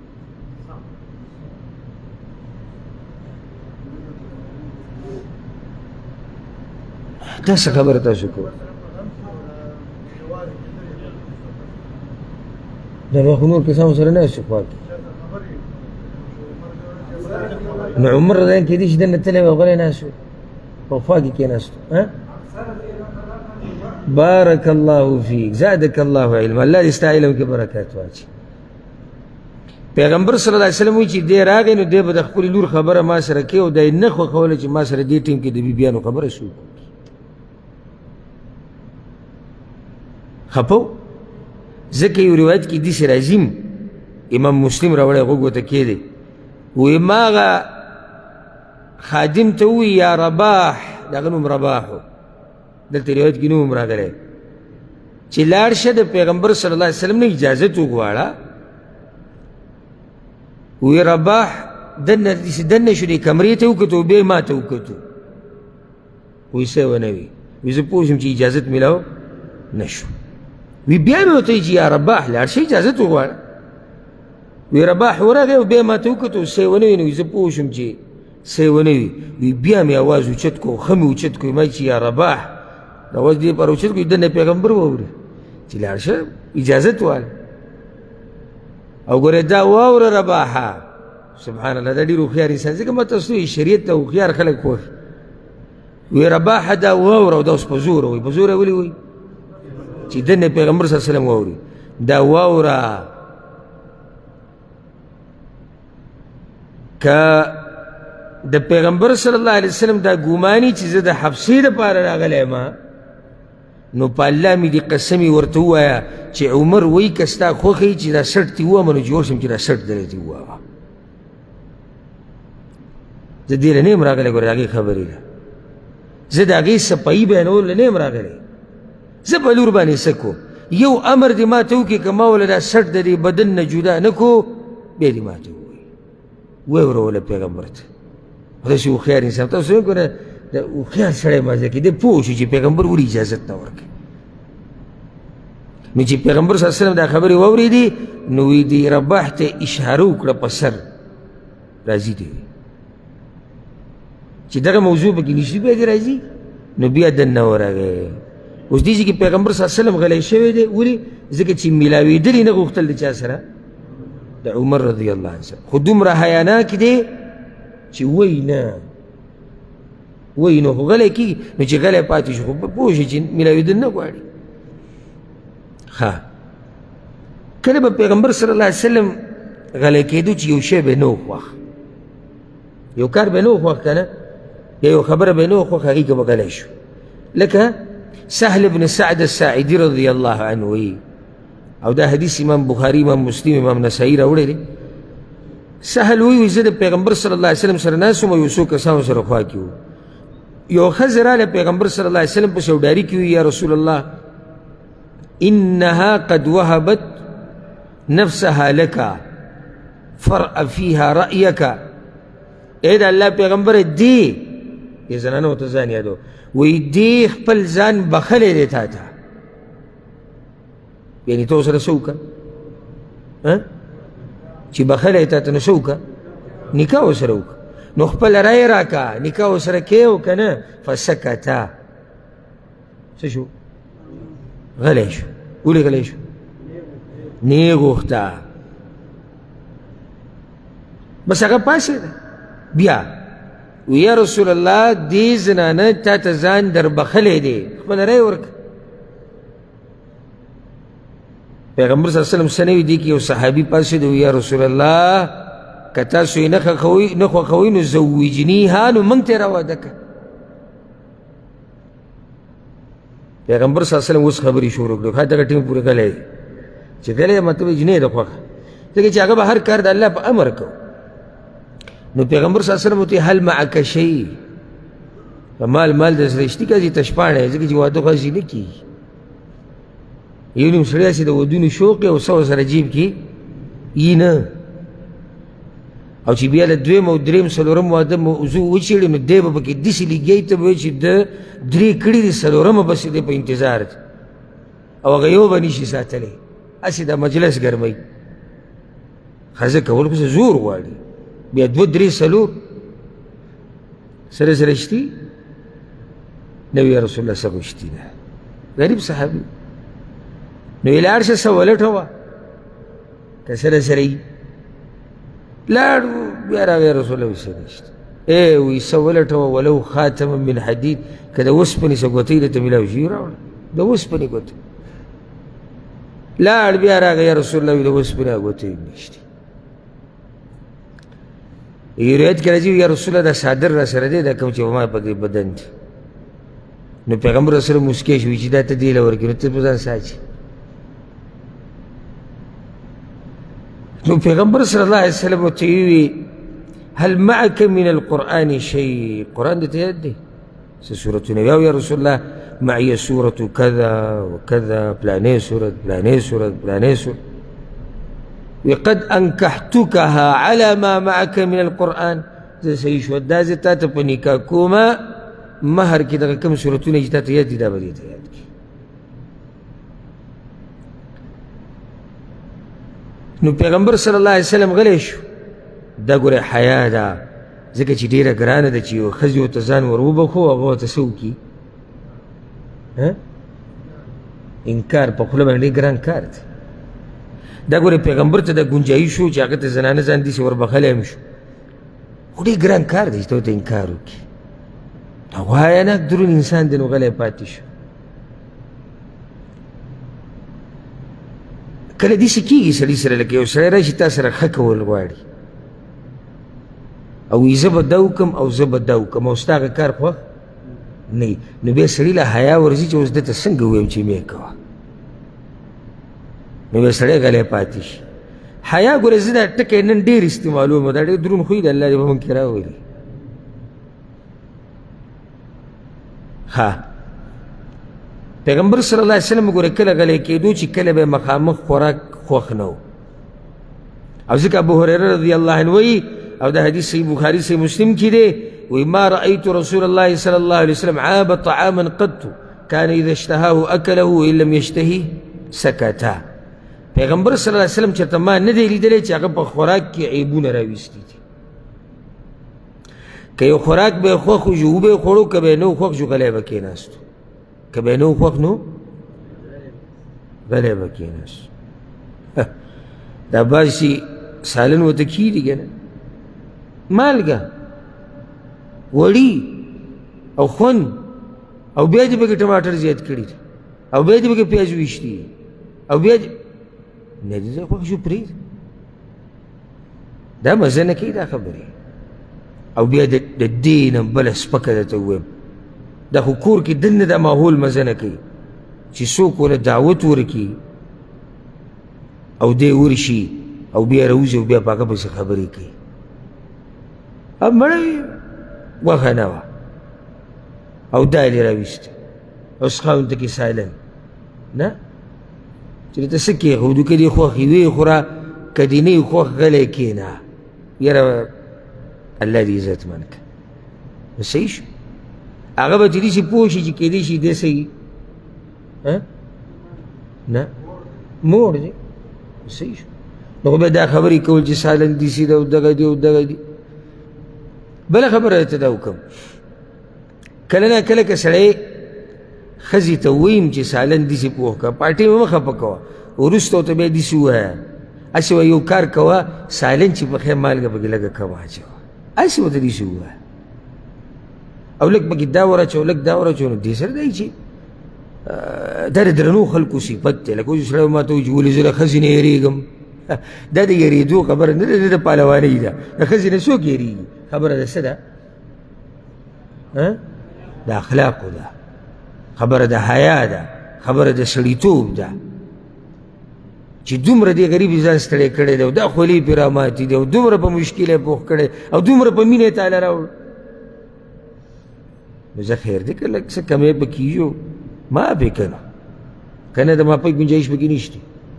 دا څه خبره تاسو کوئ دا به خو نور کسانو سره نه شو خوا کې نو عمر رضی کېدی شي دننه تللی وی غلی ناست وی په خوا کې کېناستو بارک الله فیک زادک الله علما الله دې ستا علم کې برکات واچي. پیغمبر صلی الله علیه وسلم وایي چې دی راغی نو دی به د خپلې لور خبره ما سره کوي او دا یې نه خوښوله چې ما سره دې ټیم کې د بیبیانو خبره شو خپو. ځکه یو روایت کې داسې راځي امام مسلم راوړی غوږ ورته کېدی وایي ما هغه خادم ته ووایي یا رباح د هغه نوم رباح و دلته روایت کې نوم راغلی چې لاړ شه د پیغمبر صلی الله علیه وسلم نه اجازت وغواړه وی رباح دنه دنه شو دې کمرې ته وکتو بیا ما ته وکتو وی څه ونه وي وی زه پوه شوم چې اجازت میلاو نه شو وی بیا مې ورته ویل چې یا رباح لاړ شه اجازت وغواړه وی رباح ورغی او بیا ما ته وکتو څه ونه وي نو وی زه پوه شوم چې څه ونه وي وی بیا مې اواز اوچت کو ښه مې اوچت کو ما چې یا رباح د اواز دې پر اوچت کو دنه پیغمبر واوري چې لاړ شه اجازت واله او ګوره دا واوره رباحه سبحان الله دا ډېر هوښیار انسان ځکه ما تاسو وایي شریعت ته هوښیار خلک خوښ وی رباحه دا واوره او دا اوس په زوره وایي په زوره ولې وایي چې دنه پیغمبر صلی الله علیه وسلم واوري دا واوره که د پیغمبر صلی الله علیه وسلم دا ګماني چې زه د حفصې دپاره راغلی ما نو په الله مې دې قسم ورته ووایه چې عمر وایي که ستا خوښ یي چې دا سټ دې ووامه نو جوړ شم چې دا سټ دله دې ووامه زه دې له نه یم راغلی ګوره د هغې خبرې ده زه د هغې صفایي بیانولو له نه یم راغلی زه په لور باندې څه کوم یو امر دې ما ته وکړي که ما وله دا سټ د دې بدن نه جدا نه کو بیا دې ما ته ووایي ویې وروله پیغمبر ته داسې هوښیار انسان تاسو وایئ ګوره د هوښیار سړی مزه کوي دی پوه شو چې پیغمبر ولې اجازت نه ورکوي نو چې پیغمبر صلی الله علیه وسلم دا خبرې واورېدې نو وی دې رباح ته اشاره وکړه په سر راځي دی چې دغه موضوع پکې نشي بیا دې راځي نو بیا دننه ورغی اوس دې چې پیغمبر صلی الله علیه وسلم غلی شوی دی ولې ځکه چې میلاوېدلې نه غوښتل د چا سره د عمر رضی الله عنه سره خو دومره حیاناک دی چې وایي نه وایي نو خو غلی کېږي نو چې غلی پاتې شو خو پوه شي چې میلاوېدل نه غواړي ښه کله به پیغمبر صلی الله علیه وسلم غلی کېدو چې یو شی به نه و خوښ یو کار به نه و خوښ که نه یا یو خبره به نه و خوښ هغې که به غلی شو لکه سهل بن سعد الساعدي رضی الله عنه وایي او دا حدیث امام بخاري امام مسلم امام نسائي راوړی دی سهل وایي زه د پیغمبر صلی الله علیه وسلم سره ناست وم او یو څو کسانو سره خوا کې وو یو ښځه راله پیغمبر صلی الله علیه وسلم پسې ډاري کې وي یا رسول الله انها قد وهبت نفسها لك فرأ فيها رأيك ای د الله پیغمبر دی یې زنانه ورته ځان یادو وایي دی خپل ځان بخلی دی تا ته یعنې ته ورسره څه وکړه چې بخلی تا ته نو څه وکړه نکاح ورسره وکړه نو خپل رای راکه نکاح ورسره کې او که نه فسکته څه شو غلی شو ولې غلی شو نه غوښته بس هغه پاسېده بیا و یا رسول الله دې زنانه تا ته ځان در بخلی دی خپل رای ورکه پیغمبر صلی الله علیه وسلم څه نه وي دې کې یو صحابي پاسېده و یا رسول الله که تاسو یې نه خوښوئ نو زوجنیها نو موږ ته یې راواده که پیغمبر صلی الله علیه وسلم اوس خبرې شروع کړو ښه دغه ټیم پورې غلی دی چې غلی یم مطلب یې چې نه یې ده خوښه ځکه چې هغه به هر کار د الله په امر کو نو پیغمبر صلی الله علیه وسلم ته هل معک شی مال مال د سره شتي کځي تشپاڼه ځکه چې واده خاصي نه کیږي یو نیم سړی چې د ودونو شوق او سو سره جیب کې یې نه او چې بیا له دویم او دریم څلورم واده موضوع وچېړي نو دی به پکې داسې لګیایي ته به وایي چې د درې کړي دي څلورمه بس دی په انتظار دی او هغه یو به نشي ساتلی هسې دا مجلس ګرموي ښځه کول خو زور غواړي بیا دوه درې څلور سره سره شتي نو یا رسول الله څه غوښتي ده غریب صحابي نو یې لاړ شه څه ولټوه که سره سره یي لاړ بیا راغی رسول الله وایي څه نشته ای وایي څه ولټوه ولو خاتما من حدید که د اوسپنې څه ګوتۍ درته میلاو شي راوړه د اوسپنې ګوتۍ لاړ بیا راغی یا رسول الله وایي د اوسپنې ګوتۍ نشته یو روایت کې راځي یا رسول الله دا څادر را سره دی دا کوم چې ما په دې بدن دی نو پیغمبر سره موسکی شو چې دا ته دې له ورکړي نو ته په ځان ساچي نو پیغمبر صلی الله علیه وسلم ورته وویل هل معك من القرآن شيء قرآن دې ته یاد دی څه سورتونه وي او یا رسول الله معي سورة كذا وكذا پلانې سورت پلانې سورت پلانې سورت وقد أنكحتكها على ما معك من القرآن زه صحیح شو دا زه تا ته په نکاح کومه مهر کې دغه کوم سورتونه چې تا ته یاد دي دا به دې ته یاد کړي نو پیغمبر صلی الله علیه وسلم غلی شو دا ګوره حیا ده ځکه چې ډېره ګرانه ده چې یو ښځې ورته ځان ور وبخو هغه ورته څه وکړي انکار په خوله باندې ډېر ګران کار دی دا ګوره پیغمبر ته د ګنجایش شو چې هغه ته زنانه ځان داسې وربخلی هم شو خو ډېر ګران کار دی چې ته ورته انکار وکړي غوایانک درون انسان دی نو غلی پاتې شو کله داسې کېږي سړي سره لکه یو سړی راشي تا سره ښه کول غواړي او وایي زه به دا وکړم او زه به دا وکړم او ستا هغه کار خوښ نه وي نو بیا سړي له حیا ورځي چې اوس ده ته څنګه ووایم چې مې کوه نو بیا سړی غلی پاتې شي حیا ګوره زه دا ټکی نن ډېر استعمالوم دا ډېر دروند خوی دی الله دې په موږ کې راولي ها پیغمبر صلی الله علیه وسلم ګوره کله غلی کېدو چې کله به مخامخ خوراک خوښ نه و او ځکه ابو هریره رضی الله عنه وایي او دا حدیث صحیح بخاري صحیح مسلم کې دی وایي ما رأیت رسول الله صلی الله علیه وسلم عاب طعاما قط كان اذا اشتهاه اكله وان لم يشتهي سکتا پیغمبر صلی الله علیه وسلم چېرته ما نه دی لیدلی چې هغه په خوراک کې عیبونه راویستي دي که یو خوراک به یې خوښ و جو به یې خوړو که به یې نه و خوښ جو غلی به کېناستو که به یې نه و خوښ نو غلی به کېناستو دا باسي سالن ورته کېږي که نه مالګه وړي او خوند او بیا دې پکې ټماټر زیات کړي دي او بیا دې پکې پیاز ویشتي او بیا نه دې زه خوښ شو پرېږده دا مزه نه کوي دا خبرې او بیا د دې نه بله سپکه درته ووایم دا خو کور کې دننه دا ماحول مزه نه کوي چې څوک ورله دعوت ورکړي او دی ورشي او بیا راوځي او بیا په هغه پسې خبرې کوي اب مړی غوښه نه وه او دا یې راویسته اوس خاوند ته کې سایلن نه چې درته څه کېښودو که دې خوښ یې ویې خوره که دې نه یې خوښ غلی کښېنه یاره الله دې عزتمند کړه نو صحیح شو هغه به چې داسې پوه شي چې کېدای شي دی صحیح نه موړ دی صحیح شو نو خو بیا دا خبرې کول چې سالن داسې ده او دغه دی او دغه دی بله خبره درته دا وکړم کله نه کله که سړی ښځې ته ویم چې سالن داسې پوه کړه پارټۍ مه خفه کوه وروسته ورته بیا داسې ووایه هسې وایه یو کار کوه سالن چې پخې مالګه پکې لږه کمه اچوه هسې ورته داسې ووایه او لږ پکې دا ور اچوه لږ دا ور اچوه نو دې سره دی چې دا د درنو خلکو صفت دی لکه اوس سړی ما ته وایي چې ولې زه له ښځې نه یېرېږم دا د یېرېدو خبره نه ده د پهلوانۍ ده د ښځې نه څوک یېرېږي خبره د څه ده د اخلاقو ده خبره د حیا ده خبره د سړیتوب ده چې دومره دې غریب ځان ستړی کړی دی او دا خولې پرې راماتې دي او دومره په مشکل یې پوخ کړی او دومره په مینه یې تاله راوړ نو زه خیر دی که لږ څه کمی به کېږو معاف یې که نو که نه د معافۍ ګنجایش پکې نشته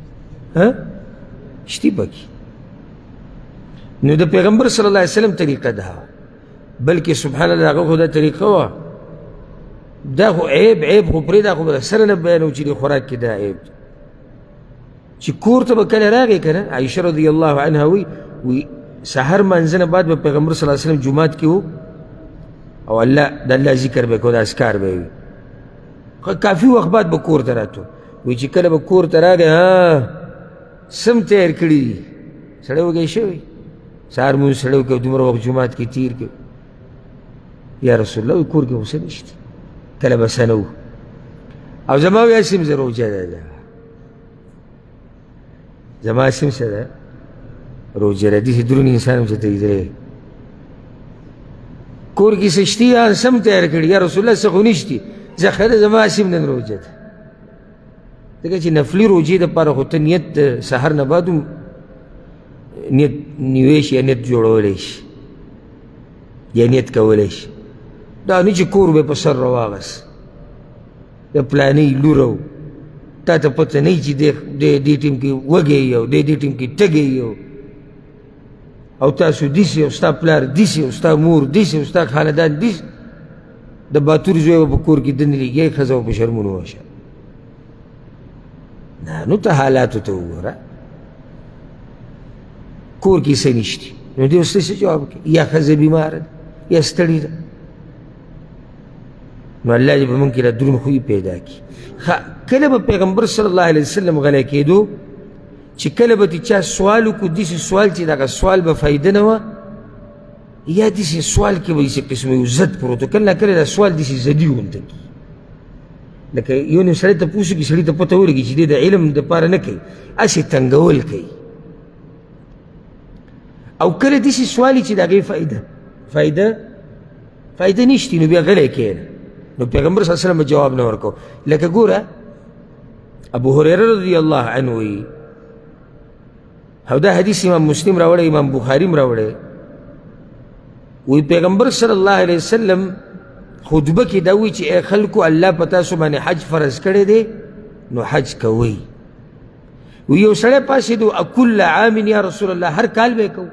شتي پکې نو د پیغمبر صلی الله علیه وسلم طریقه ده بلکې سبحان الله هغه خو دا طریقه وه دا خو عیب عیب خو پرېږده خو به سره نه بیانوو چې د خوراک کې دا عیب چې کور ته به کله راغی که نه عایشه رضی الله عنها وی وی سحر مانځه نه بعد به پیغمبر صلی الله علیه وسلم جومات کې و او الله د الله ذکر به کوو د اذکار به وي کافي وخت بعد به کور ته راتلو وی چې کله به کور ته راغی ها سم تیار کړي دي سړی وږی شوی سهار مونځ سړی وکړ دومره وخت جومات کې تیر کړ یا رسول الله کور کې خو څه نشته کله به څه نه و او زما وی هسې م زه روژه ده زما هسې م څه ده روژه ده داسې دروند انسان هم چې ته لیدلی کور کې څه شتي یا سم تیار کړي یا رسول الله څه خو نشتي زه ښه ده زما هسې م نن روژه ده ځکه چې نفلي روژې دپاره خو ته نیت د سحر نه بعد هم نیت نیوی شي یا نیت جوړولی شي یا نیت کولی شي دا نه چې کور به په سر راواغست د پلانۍ لوره و تا ته پته نه وي چې دې ټیم کې وږی یو دې دې ټیم کې تږی یو او تاسو داسې او ستا پلار داسې او ستا مور داسې او ستا خاندان داسې د باتور زوی به په کور کې دنې لګیا ښځه به په شرمونو وشه نه نو ته حالاتو ته وګوره کور کې څه نشتي نو دې اوس څه جواب کوي یا ښځه بیماره ده یا ستړې ده نو الله دې په موږ کې دا دروند خوی پیدا کړي کله به پیغمبر صلی الله علیه وسلم غلی کېدو چې کله به دې چا سوال وکړو داسې سوال چې دغه سوال به فایده نه وه یا داسې سوال کې به داسې قسم یو زد پروت و کله ناکله دا سوال داسې زدي غونته کړي لکه یو نیم سړی تپوس وکړي سړي ته پته ولګي چې دې د علم دپاره نه کوي هسې تنګول کوي او کله داسې سوال چې د هغې فایده فایده فایده نشته نو بیا غلی کښېنه نو پیغمبر صلی الله علیه وسلم جواب نه ورکو لکه ګوره ابو هریره رضی الله عنه وی او دا حدیث امام مسلم راوړی امام بخاري هم راوړی وی پیغمبر صلی الله علیه وسلم خطبه کې دا وی چې ای خلکو الله په تاسو باندې حج فرض کړی دی نو حج کوئ وی یو سړی پاڅېدو اکل عام یا رسول الله هر کال به یې کوو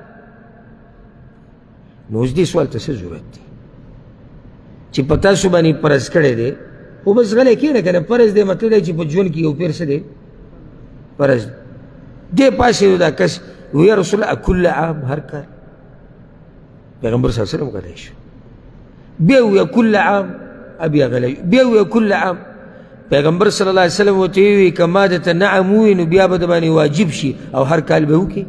نو اوس دې سوال ته څه ضرورت دی چې په تاسو باندې فرض کړی دی خو بس غلی کښېنه که نه فرض دی مطلب دی چې په ژوند کې یو پیر څه دی فرض دی پاڅېدو دا کس وی یا رسول الله اکل عام هر کال پیغمبر صلی الله علیه وسلم غلی شو بیا وی کل عام بیا غلی بیا وی کل عام پیغمبر صلی الله علیه وسلم ورته وویل که ما درته نعم ووایي نو بیا به د باندې واجب شي او هر کال به وکړې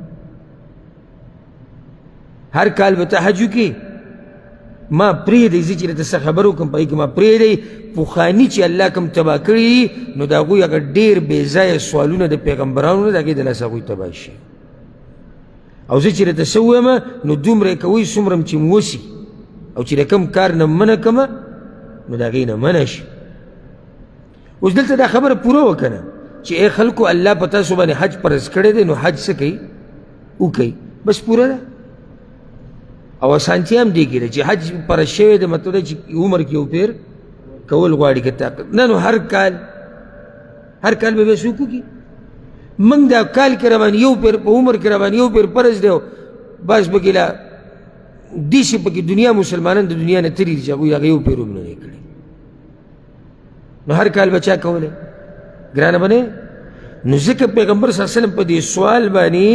هر کال به ته حج وکړې ما پرېږدئ زه چې درته څه خبر وکړم په هغې کې ما پرېږدئ پخواني چې الله کوم تباه کړي نو د هغوی هغه ډېر بې ځایه سوالونه د پیغمبرانو نه د هغې د لاسه هغوی تباه شي او زه چې درته څه ووایم نو دومره یې کوئ څومره چې م وسي او چې د کوم کار نه منع کړمه نو د هغې نه منع شي اوس دلته دا خبره پوره وکړه نه چې ای خلکو الله په تاسو باندې حج فرض کړی دی نو حج څه کوي وکوئ بس پوره ده او اسانتیا هم دې کې ده چې حج فرض شوی دی مطلب دی چې عمر کې یو پیر کول غواړي که طاقت نه نو هر کال هر کال به بیا څوک وکړي موږ دا کال کې راباندې یو پیر په عمر کې راباندې یو پیر فرض دی او بس پکې لا داسې پکې دنیا مسلمانان د دنیا نه تېرېږي چې هغوی هغه یو پیر هم نه دی کړی نو هر کال به چا کولی ګرانه به نه نو ځکه پیغمبر صلی الله علیه وسلم په دې سوال باندې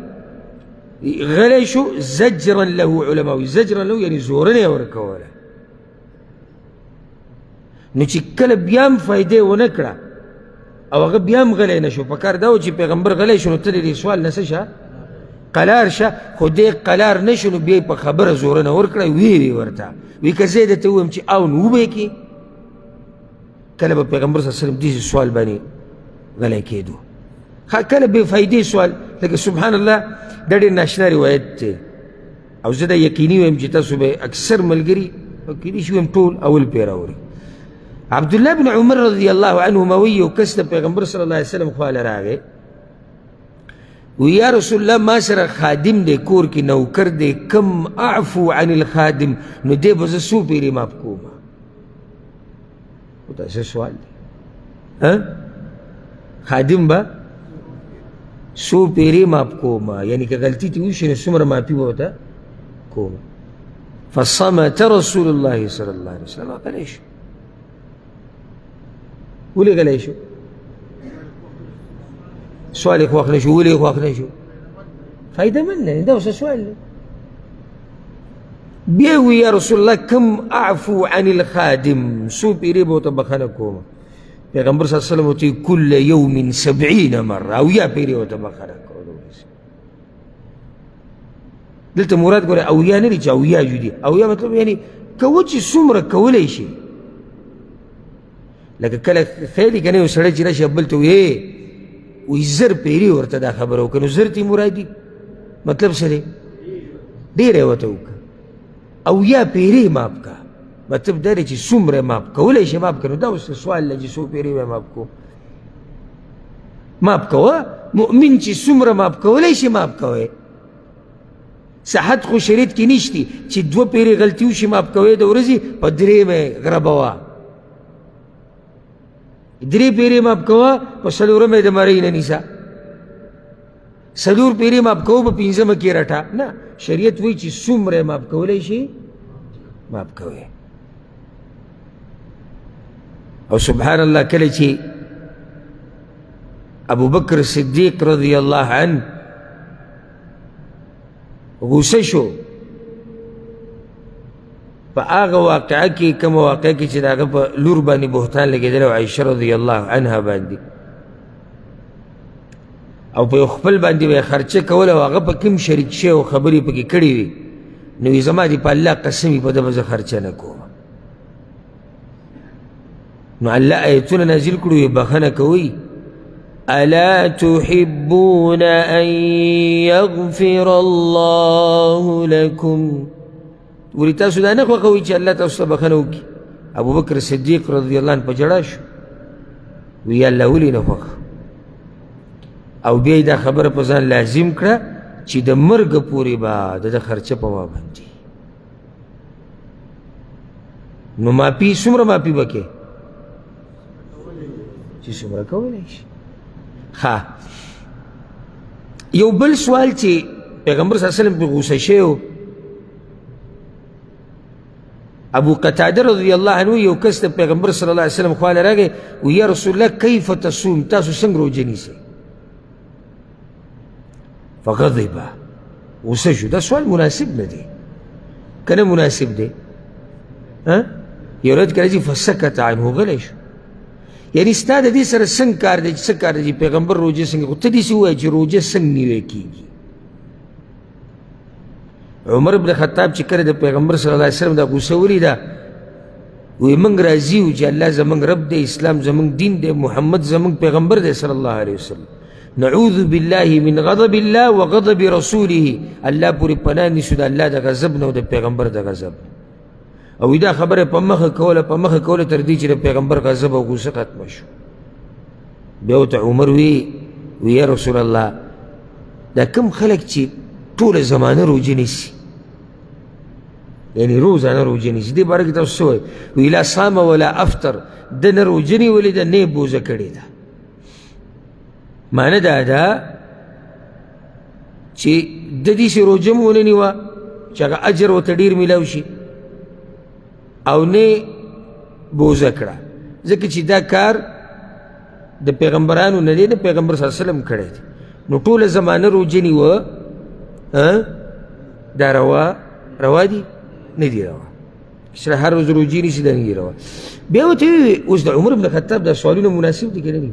غلی شو زجرا له علماوي زجرا له یعنې زورنه یې ورکوله نو چې کله بیا هم فایده ونه کړه او هغه بیا هم غلی نه شو پکار دا و چې پیغمبر غلی شو نو ته د دې سوال نه څه شه قلار شه خو دې قلار نه شو نو بیا یې په خبره زورنه ورکړه ویې ویې ورته وی که زه یې درته ووایم چې او نو وبه یې کړې کله به پیغمبر صلی الله علیه وسلم داسې سوال باندې غلی کېدو کله بې فایدې سوال لکه سبحان الله دا ډېر ناشنا روایت دی او زه دا یقیني وایم چې تاسو به اکثر ملګري او کېدای شي وایم ټول اول پې راوړي عبدالله بن عمر رضی الله عنهما وی یو کس د پیغمبر صلی الله علیه وسلم خواله راغی وی یا رسول الله ما سره خادم دی کور کې نوکر دی کم اعفو عن الخادم نو دی به زه څو پیرې معاف کوم خو دا څه سوال دی خادم به څو پیرې معاف کوم یعنی که غلطي ترې وشي نو څومره معافي به ورته کوم فصمت رسول الله صلی الله علیه وسلم غلی شو ولې غلی شو سؤال يا اخواننا شو ولي يا اخواننا شو فايدة منه ده وش سؤال بيوي يا رسول الله كم اعفو عن الخادم سو بيريبو وطبخنكم پیغمبر صلى الله عليه وسلم كل يوم سبعين مرة او يا بيريبو وطبخنكم دلت مراد قول او يا نريج او يا جدي او يا مطلب يعني كوجي سمرة كولي شيء لكن كلا خيلي كان يوسرج راشي قبلته ايه وی زر پیری ورته دا خبره وکړه نو زر تی مرادي مطلب څه دی ډېره ورته وکړه او یا پیری ماپ کا مطلب دا دی چې څومره ماپ کولی شي ماپ کړه نو دا اوس سوال دی چې څو پیری به ماپ کو ماپ کوه مؤمن چې څومره ماپ کولی شي ماپ کوئ صحت خو شریعت کې نشتی چې دوه پیری غلطي وشي ماپ کوئ د ورځې په درېیمه غربوه درې پیرې ماپ کوه په څلورمه د مرۍ نه نیسه څلور پیرې ماپ کوه په پنځمه کې رټه نه شریعت وایي چې څومره ماپ کولی شي ماپ کوئ او سبحان الله کله چې ابو بکر صدیق رضی الله عنه غوسه شو په هغه واقعه کې کومه واقعه کې چې د هغه په لور باندې بهتان لګېدلی او عایشه رضی الله عنها باندې او په یو خپل باندې به یې خرچه کوله او هغه په کوم شریک شوی او خبرې پکې کړې وي نو یې زما دې په الله قسم وي په ده به زه خرچه نه کوم نو الله آیتونه نازل کړو یې بخښنه کوئ ألا تحبون أن يغفر الله لكم ولی تاسو دا نه خوښوئ چې الله تاسو ته بخښنه وکړي ابو بکر صدیق رضی الله عنه په ژړا شو وی الله ولې نه خوښ او بیا یې دا خبره په ځان لازم کړه چې د مرګه پورې به د ده خرچه په ما باندې نو ماپي څومره ماپي به کې چې څومره کولی شي ښه یو بل سوال چې پیغمبر صلی الله علیه وسلم پې غوسه شوی ابو قتاده رضی الله عنه یو کس د پیغمبر صلی الله علیه وسلم خواله راغی و یا رسول الله کیف تصوم تاسو څنګه روژه نیسئ فغضب غوسه شو دا سوال مناسب نه دی که نه مناسب دی یو ورځ کله چې فسکت عنه غلی شو یعنی ستا د دې سره څنګه کار دی چې څه کار دی چې پیغمبر روژه څنګه خو ته داسې ووایه چې روژه څنګه نیوی کېږي عمر بن خطاب چې کله د پیغمبر صلی الله علیه وسلم دا غوسه ولیده وی موږ راضي یو چې الله زموږ رب دی اسلام زموږ دین دی محمد زموږ پیغمبر دی صلی الله علیه وسلم نعوذ بالله من غضب الله وغضب رسوله الله پورې پناه نیسو د الله د غضب نه او د پیغمبر د غضب او دا خبره په مخه کوله په مخه کوله تر دې چې د پیغمبر غضب او غوسه ختمه شو بیا ورته عمر وی وی یا رسول الله دا کوم خلک چې ټوله زمانه روژه نیسي یعنی روزانه روژه نیسي دې باره کې تاسو څه وایئ وی لا صام ولا افطر ده نه روژه نیولې ده نه یې بوزه کړې ده معنی دا ده چې د دې روژه مو ونه نیوه چې هغه اجر ورته ډېر میلاو شي او نه بوزه کړه ځکه چې دا کار د پیغمبرانو نه دی د پیغمبر صلی الله علیه وسلم کړی دی نو ټوله زمانه روژه نیوه دا روا روا دي نه دي روا چې هر ورځ روژې نیسي دا نه دي روا بیا ورته ویې اوس د عمر بن خطاب دا سوالونه مناسب دي که نه دي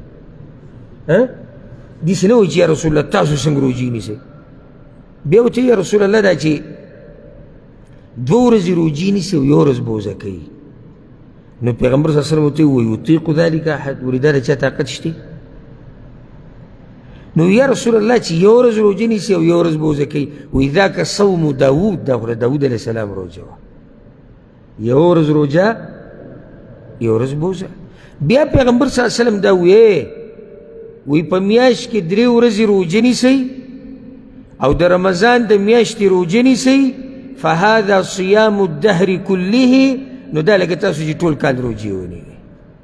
داسې نه وایي چې یا رسول الله تاسو څنګه روژې نیسئ بیا ورته یا رسول الله دا چې دوه ورځې روژې نیسي او یو ورځ بوزه کوي نو پیغمبر صلی الله علیه وسلم ورته ووایي یطیق ذلک احد ولې دا د چا طاقت شته نو یا رسول الله چې یو ورځ روژه نیسي او یو ورځ بوزه کوي وایي ذاک صوم داوود دا خو د داوود علیه السلام روژه وه یو ورځ روژه یو ورځ بوزه بیا پیغمبر صلی الله علیه وسلم دا ویې وایي په میاشت کې درې ورځې روژه نیسئ او د رمضان د میاشتې روژه نیسئ فهذا صيام الدهر كله، نو دا لکه تاسو چې ټول کال روژې ونیوئ.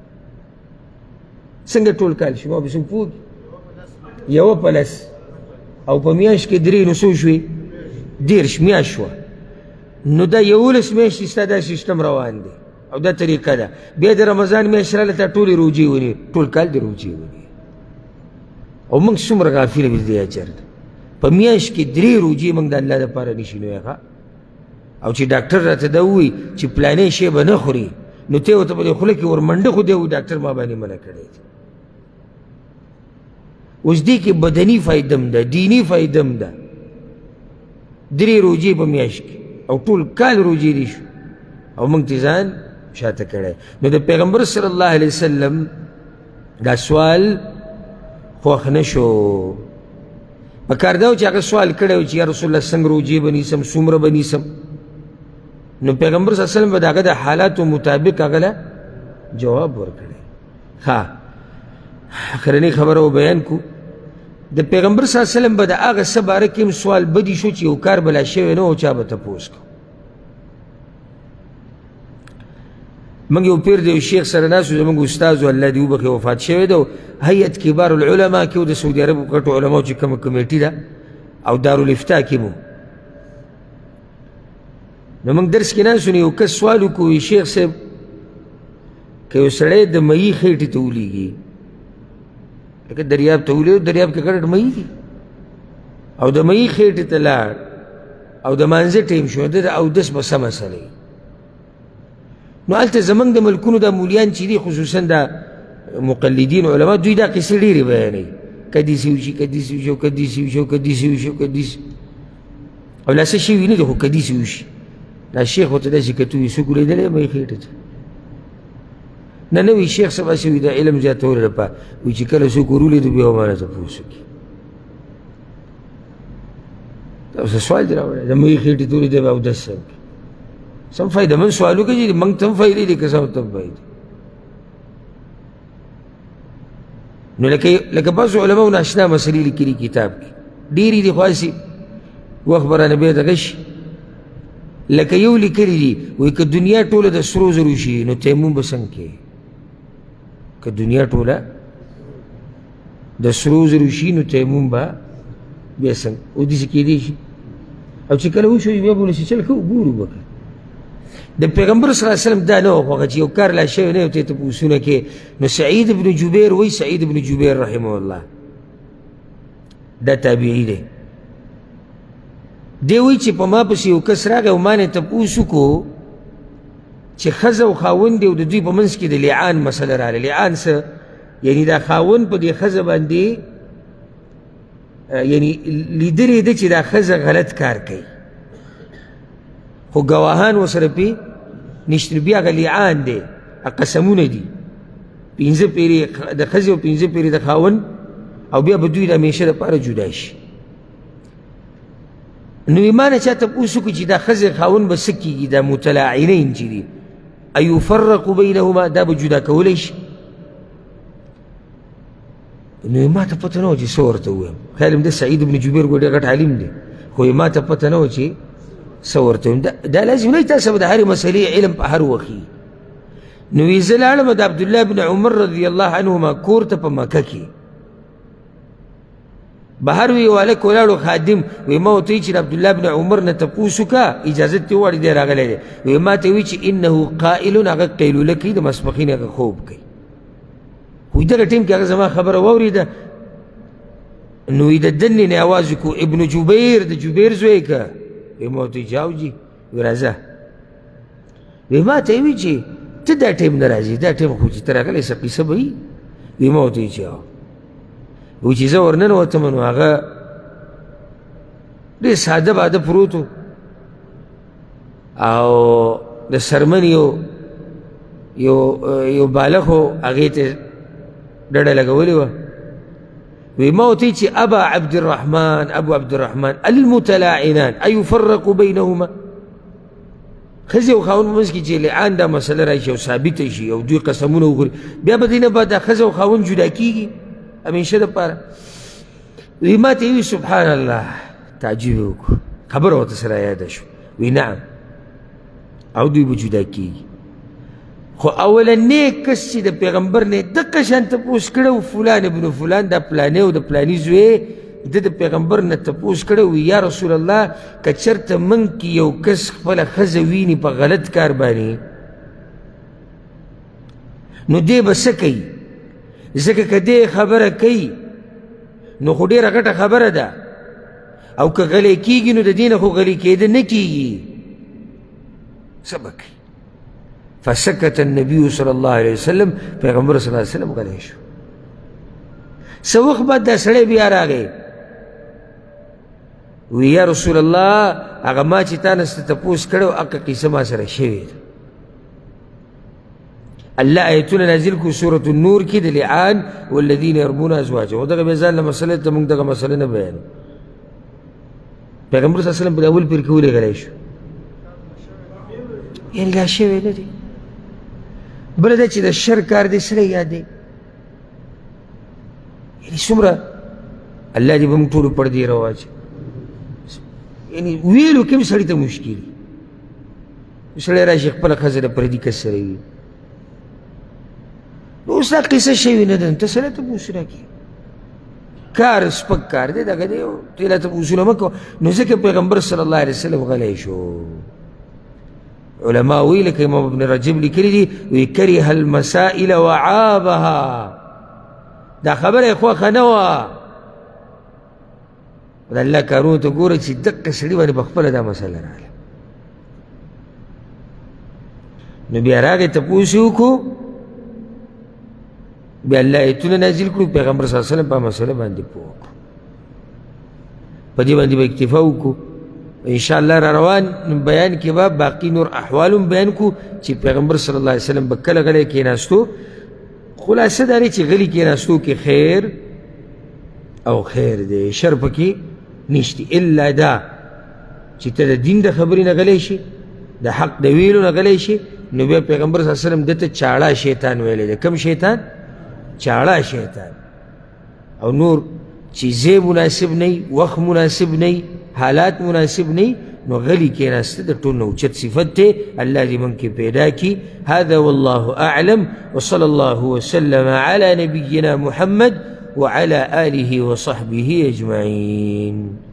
څنګه ټول کال شي؟ ما به څوک پوهېږي؟ یوه په لس او په میاشت کې درې، نو څو شوې؟ دېرش میاشت شوه. نو دا یولس میاشتې ستا دا سیستم روان دی او دا طریقه ده. بیا د رمضان میاشت راغله تا ټولې روژې ونیوې، ټول کال د روژې ونیوې. او موږ څومره غافله بې د دې اجر ده. په میاشت کې درې روژې موږ د الله دپاره نشي نوی ښه. او چې ډاکټر راته دا ووایي چې پلانې شی به نه خوري، نو ته یې ورته په دې خوله کې ورمنډه خو دی وایي ډاکټر ما باندې منع کړی دی. اوس دې کې بدني فایده هم ده، دیني فایده هم ده. درې روژې په میاشت کې او ټول کال روژې دي شو او موږ ترې ځان شاته کړی. نو د پیغمبر صلی الله علیه وسلم دا سوال خوښ نه شو. پکار دا و چې هغه سوال کړی و چې یا رسول الله څنګه روژې به نیسم، څومره به نیسم؟ نو پیغمبر صلی الله علیه وسلم به د هغه د حالاتو مطابق هغه له جواب ورکړی. ښه اخرنۍ خبره و بیان کو. د پیغمبر صلی الله علیه وسلم به د هغه څه باره کې هم سوال بدي شو چې یو کار بلا شوی نه و، چا به تپوس کو. موږ یو پیر د یو شیخ سره ناست و، زموږ استاد و الله دې وبخښي وفات شوی ده، هیئت کبار العلما کې و، د سعودي عرب غټو علماو چې کومه کمیټي ده او دارالافتا کې مو. نو موږ درس کې ناست و، نو یو کس سوال وکړو شیخ صاحب که یو سړی د مهي خېټې ته ولیږي، لکه دریاب ته ولېږو، دریاب کې ګډ مهي دي، او د مهي خېټې ته لاړ او د مانځه ټیم شو، د اودس به څه مسله وي؟ نو هلته زموږ د ملکونو دا مولیان چې دي، خصوصا دا مقلدین علما، دوی دا قصې ډېرې بیانوي، که داسې وشي که داسې وشي او که داسې وشي او که داسې وشي او که داسې، او لا څه شوي نه دي خو که داسې وشي. دا شیخ ورته داسې کتو وي څوک لیدلی مهي خېټې ته؟ نه نه وي شیخ صاحب هسې وي د علم زیاتولو لپاره، وایي چې کله څوک ور ولیدو بیا به مانه تپوس وکړي. دا اوس سوال دې راوړی د مهي خېټې ته ولیدی به اودس څه وکړي؟ سم فایده من سوال وکړي چې موږ ته هم فایدې دي که څه ورته هم فایدې. نو لکه بعضو علماو ناشنا مسلې لیکلي کتاب کې ډېرې دي، خو هسې وخت به رانه بیا دغه شي. لکه یو لیکلي دي وایي که دنیا ټوله د سرو زرو شي نو تیمم به څنګه کوې؟ که دنیا ټوله د سرو زرو شي نو تیمم به بیا څنګه؟ او داسې کېدی شي. او چې کله وشوي بیا به ولسي چل ښه وګورو به. د پیغمبر صلی الله علیه وسلم دا نه و خوښه چې یو کار لا شوی نه و ته تپوسونه کې. نو سعید بن جبیر وایي، سعید بن جبیر رحمه الله دا تابعي دی، دی وایي چې په ما پسې یو کس راغی او ما نه تپوس وکړو چې ښځه او خاوند دی او د دوی په منځ کې د لعان مسله راغله. لعان څه؟ یعنې دا خاوند په دې ښځه باندې یعنې لیدلی ده چې دا ښځه غلط کار کوي، خو ګواهان ورسره پې نشته. بیا هغه لعان دی، قسمونه دي، پنځه پیرې د ښځې او پنځه پیرې د خاوند، او بیا به دوی د همیشه دپاره جدا شي. نو ما نه چا تپوس وکړي چې دا ښځې خاوند به څه کېږي؟ دا متلاعنین چې دي ایفرق بینهما، دا به جدا کولی شي؟ نو ما ته پته نه وه چې څه ورته ووایم. خیال م ده سعید بن جبیر ګوډې غټ عالم دی، خو ما ته پته نه وه چې څه ورته ووایم. دا لازم نه تاسو به د هرې مسلې علم په هر وخت وي. نو وایي زه لاړم د عبدالله بن عمر رضی الله عنهما کور ته په مکه کې، بهر وی والک ولاړو خادم، وی ما ورته وایي چې د عبدالله بن عمر نه تپوس وکړه، اجازت دې وغواړي دی راغلی دی. وی ما ته وایي چې انه قائل، هغه قیلوله کوي، د ماسپښین هغه خوب کوي. وی دغه ټیم کې هغه زما خبره واورېده، نو وی د دنې نه اواز وکړو ابن جبیر، د جبیر زوی که؟ وی ما ورته وایي چې اوجي، وی راځه. وی ما ته یې وایي چې ته دا ټیم نه راځي، دا ټیم خو چې ته راغلی څه قیصه به وي؟ وی ما ورته وایي چې او. وایي چې زه ورننوتم، نو هغه ډېر ساده باده پروت و او د سرمن یو یو یو بالغ و، هغې ته ډډه لګولې وه. وی ما ورته وایي چې ابا عبدالرحمن، ابو عبدالرحمن المتلاعنان ایفرق بینهما، ښځې او خاوند په منځ کې چې لعان دا مسله راشي او ثابته شي او دوی قسمونه وخوري، بیا به دې نه بعد دا ښځه او خاوند جدا کېږي همیشه دپاره. وی ما ته وی سبحان الله، تعجب یې وکړو خبره ورته سره یاده شو وی نعم او دوی به جدا کېږي خو اولنی کس چې د پیغمبر نه دقه شان تپوس کړی فلان ابن فلان دا پلانې او د پلاني زوی د د پیغمبر نه تپوس کړی وی یا رسول الله که چېرته موږ کې یو کس خپله ښځه ویني په غلط کار باندې نو دی به څه کوي ځکه که دی خبره کوي نو خو ډېره غټه خبره ده او که غلی کېږي نو د دې نه خو غلی کېده نه کېږي څه به کوي فسکت النبي صلی الله علیه وسلم پیغمبر صلی الله علیه وسلم غلی شو څه وخت بعد دا سړی بیا راغی وی یا رسول الله هغه ما چې تا نه څه تپوس کړی و هغه قیصه ما سره شوې ده الله آیتونه نازل کړو سورة النور کې د لعان والذین یرمون ازواجهم دغه بیا ځان له مسلې ته موږ دغه مسله نه بیانو پیغمبر صلی الله علیه وسلم په اول پیر کې ولې غلی شو یعنې لا شوی نه دی بله دا چې د شر کار دی سره یاد دی یعنې څومره الله دې به موږ ټولو پردې رواچوي یعنې ویلو کې هم سړي ته مشکل وي سړی راشي خپله ښځه د پردي کس سره وي نو اوس دا قصه شوې نه ده ته سره تپوسونه کوي کار سپک کار دی دغه دی ته لا تپوسونه مه کوه نو ځکه پیغمبر صلی الله علیه وسلم غلی شو علماء وی لکه امام ابن رجب لیکلي دي وی کریه المسائل وعابها دا خبره یې خوښه نه وه د الله کارونو ته ګوره چې دقه سړي باندې په خپله دا مسله راغله نو بیا راغی تپوس یې وکړو بیا الله ایتونه نازل کړو پیغمبر صلی الله علیه وسلم په مسله باندې پوه کړو په دې باندې به اکتفا وکړو انشاءالله را روان بیان کې به باقي نور احوال هم بیان کړو چې پیغمبر صلی الله علیه وسلم به کله غلی کېناستو خلاصه دا دی چې غلی کېناستو کې خیر او خیر دی شر پکې نشته الا دا چې ته د دین د خبرې نه غلی شي د حق د ویلو نه غلی شي نو بیا پیغمبر صلی الله علیه وسلم دته چاړه شیطان ویلی دی کوم شیطان چاړه شیطان او نور چې ځای مناسب نه وخت مناسب نه حالات مناسب نه نو غلی کېناسته د ټول نه اوچت صفت دی الله دې موږ کې پیدا کړي هذا والله اعلم وصلى الله وسلم على نبينا محمد وعلى آله وصحبه أجمعين.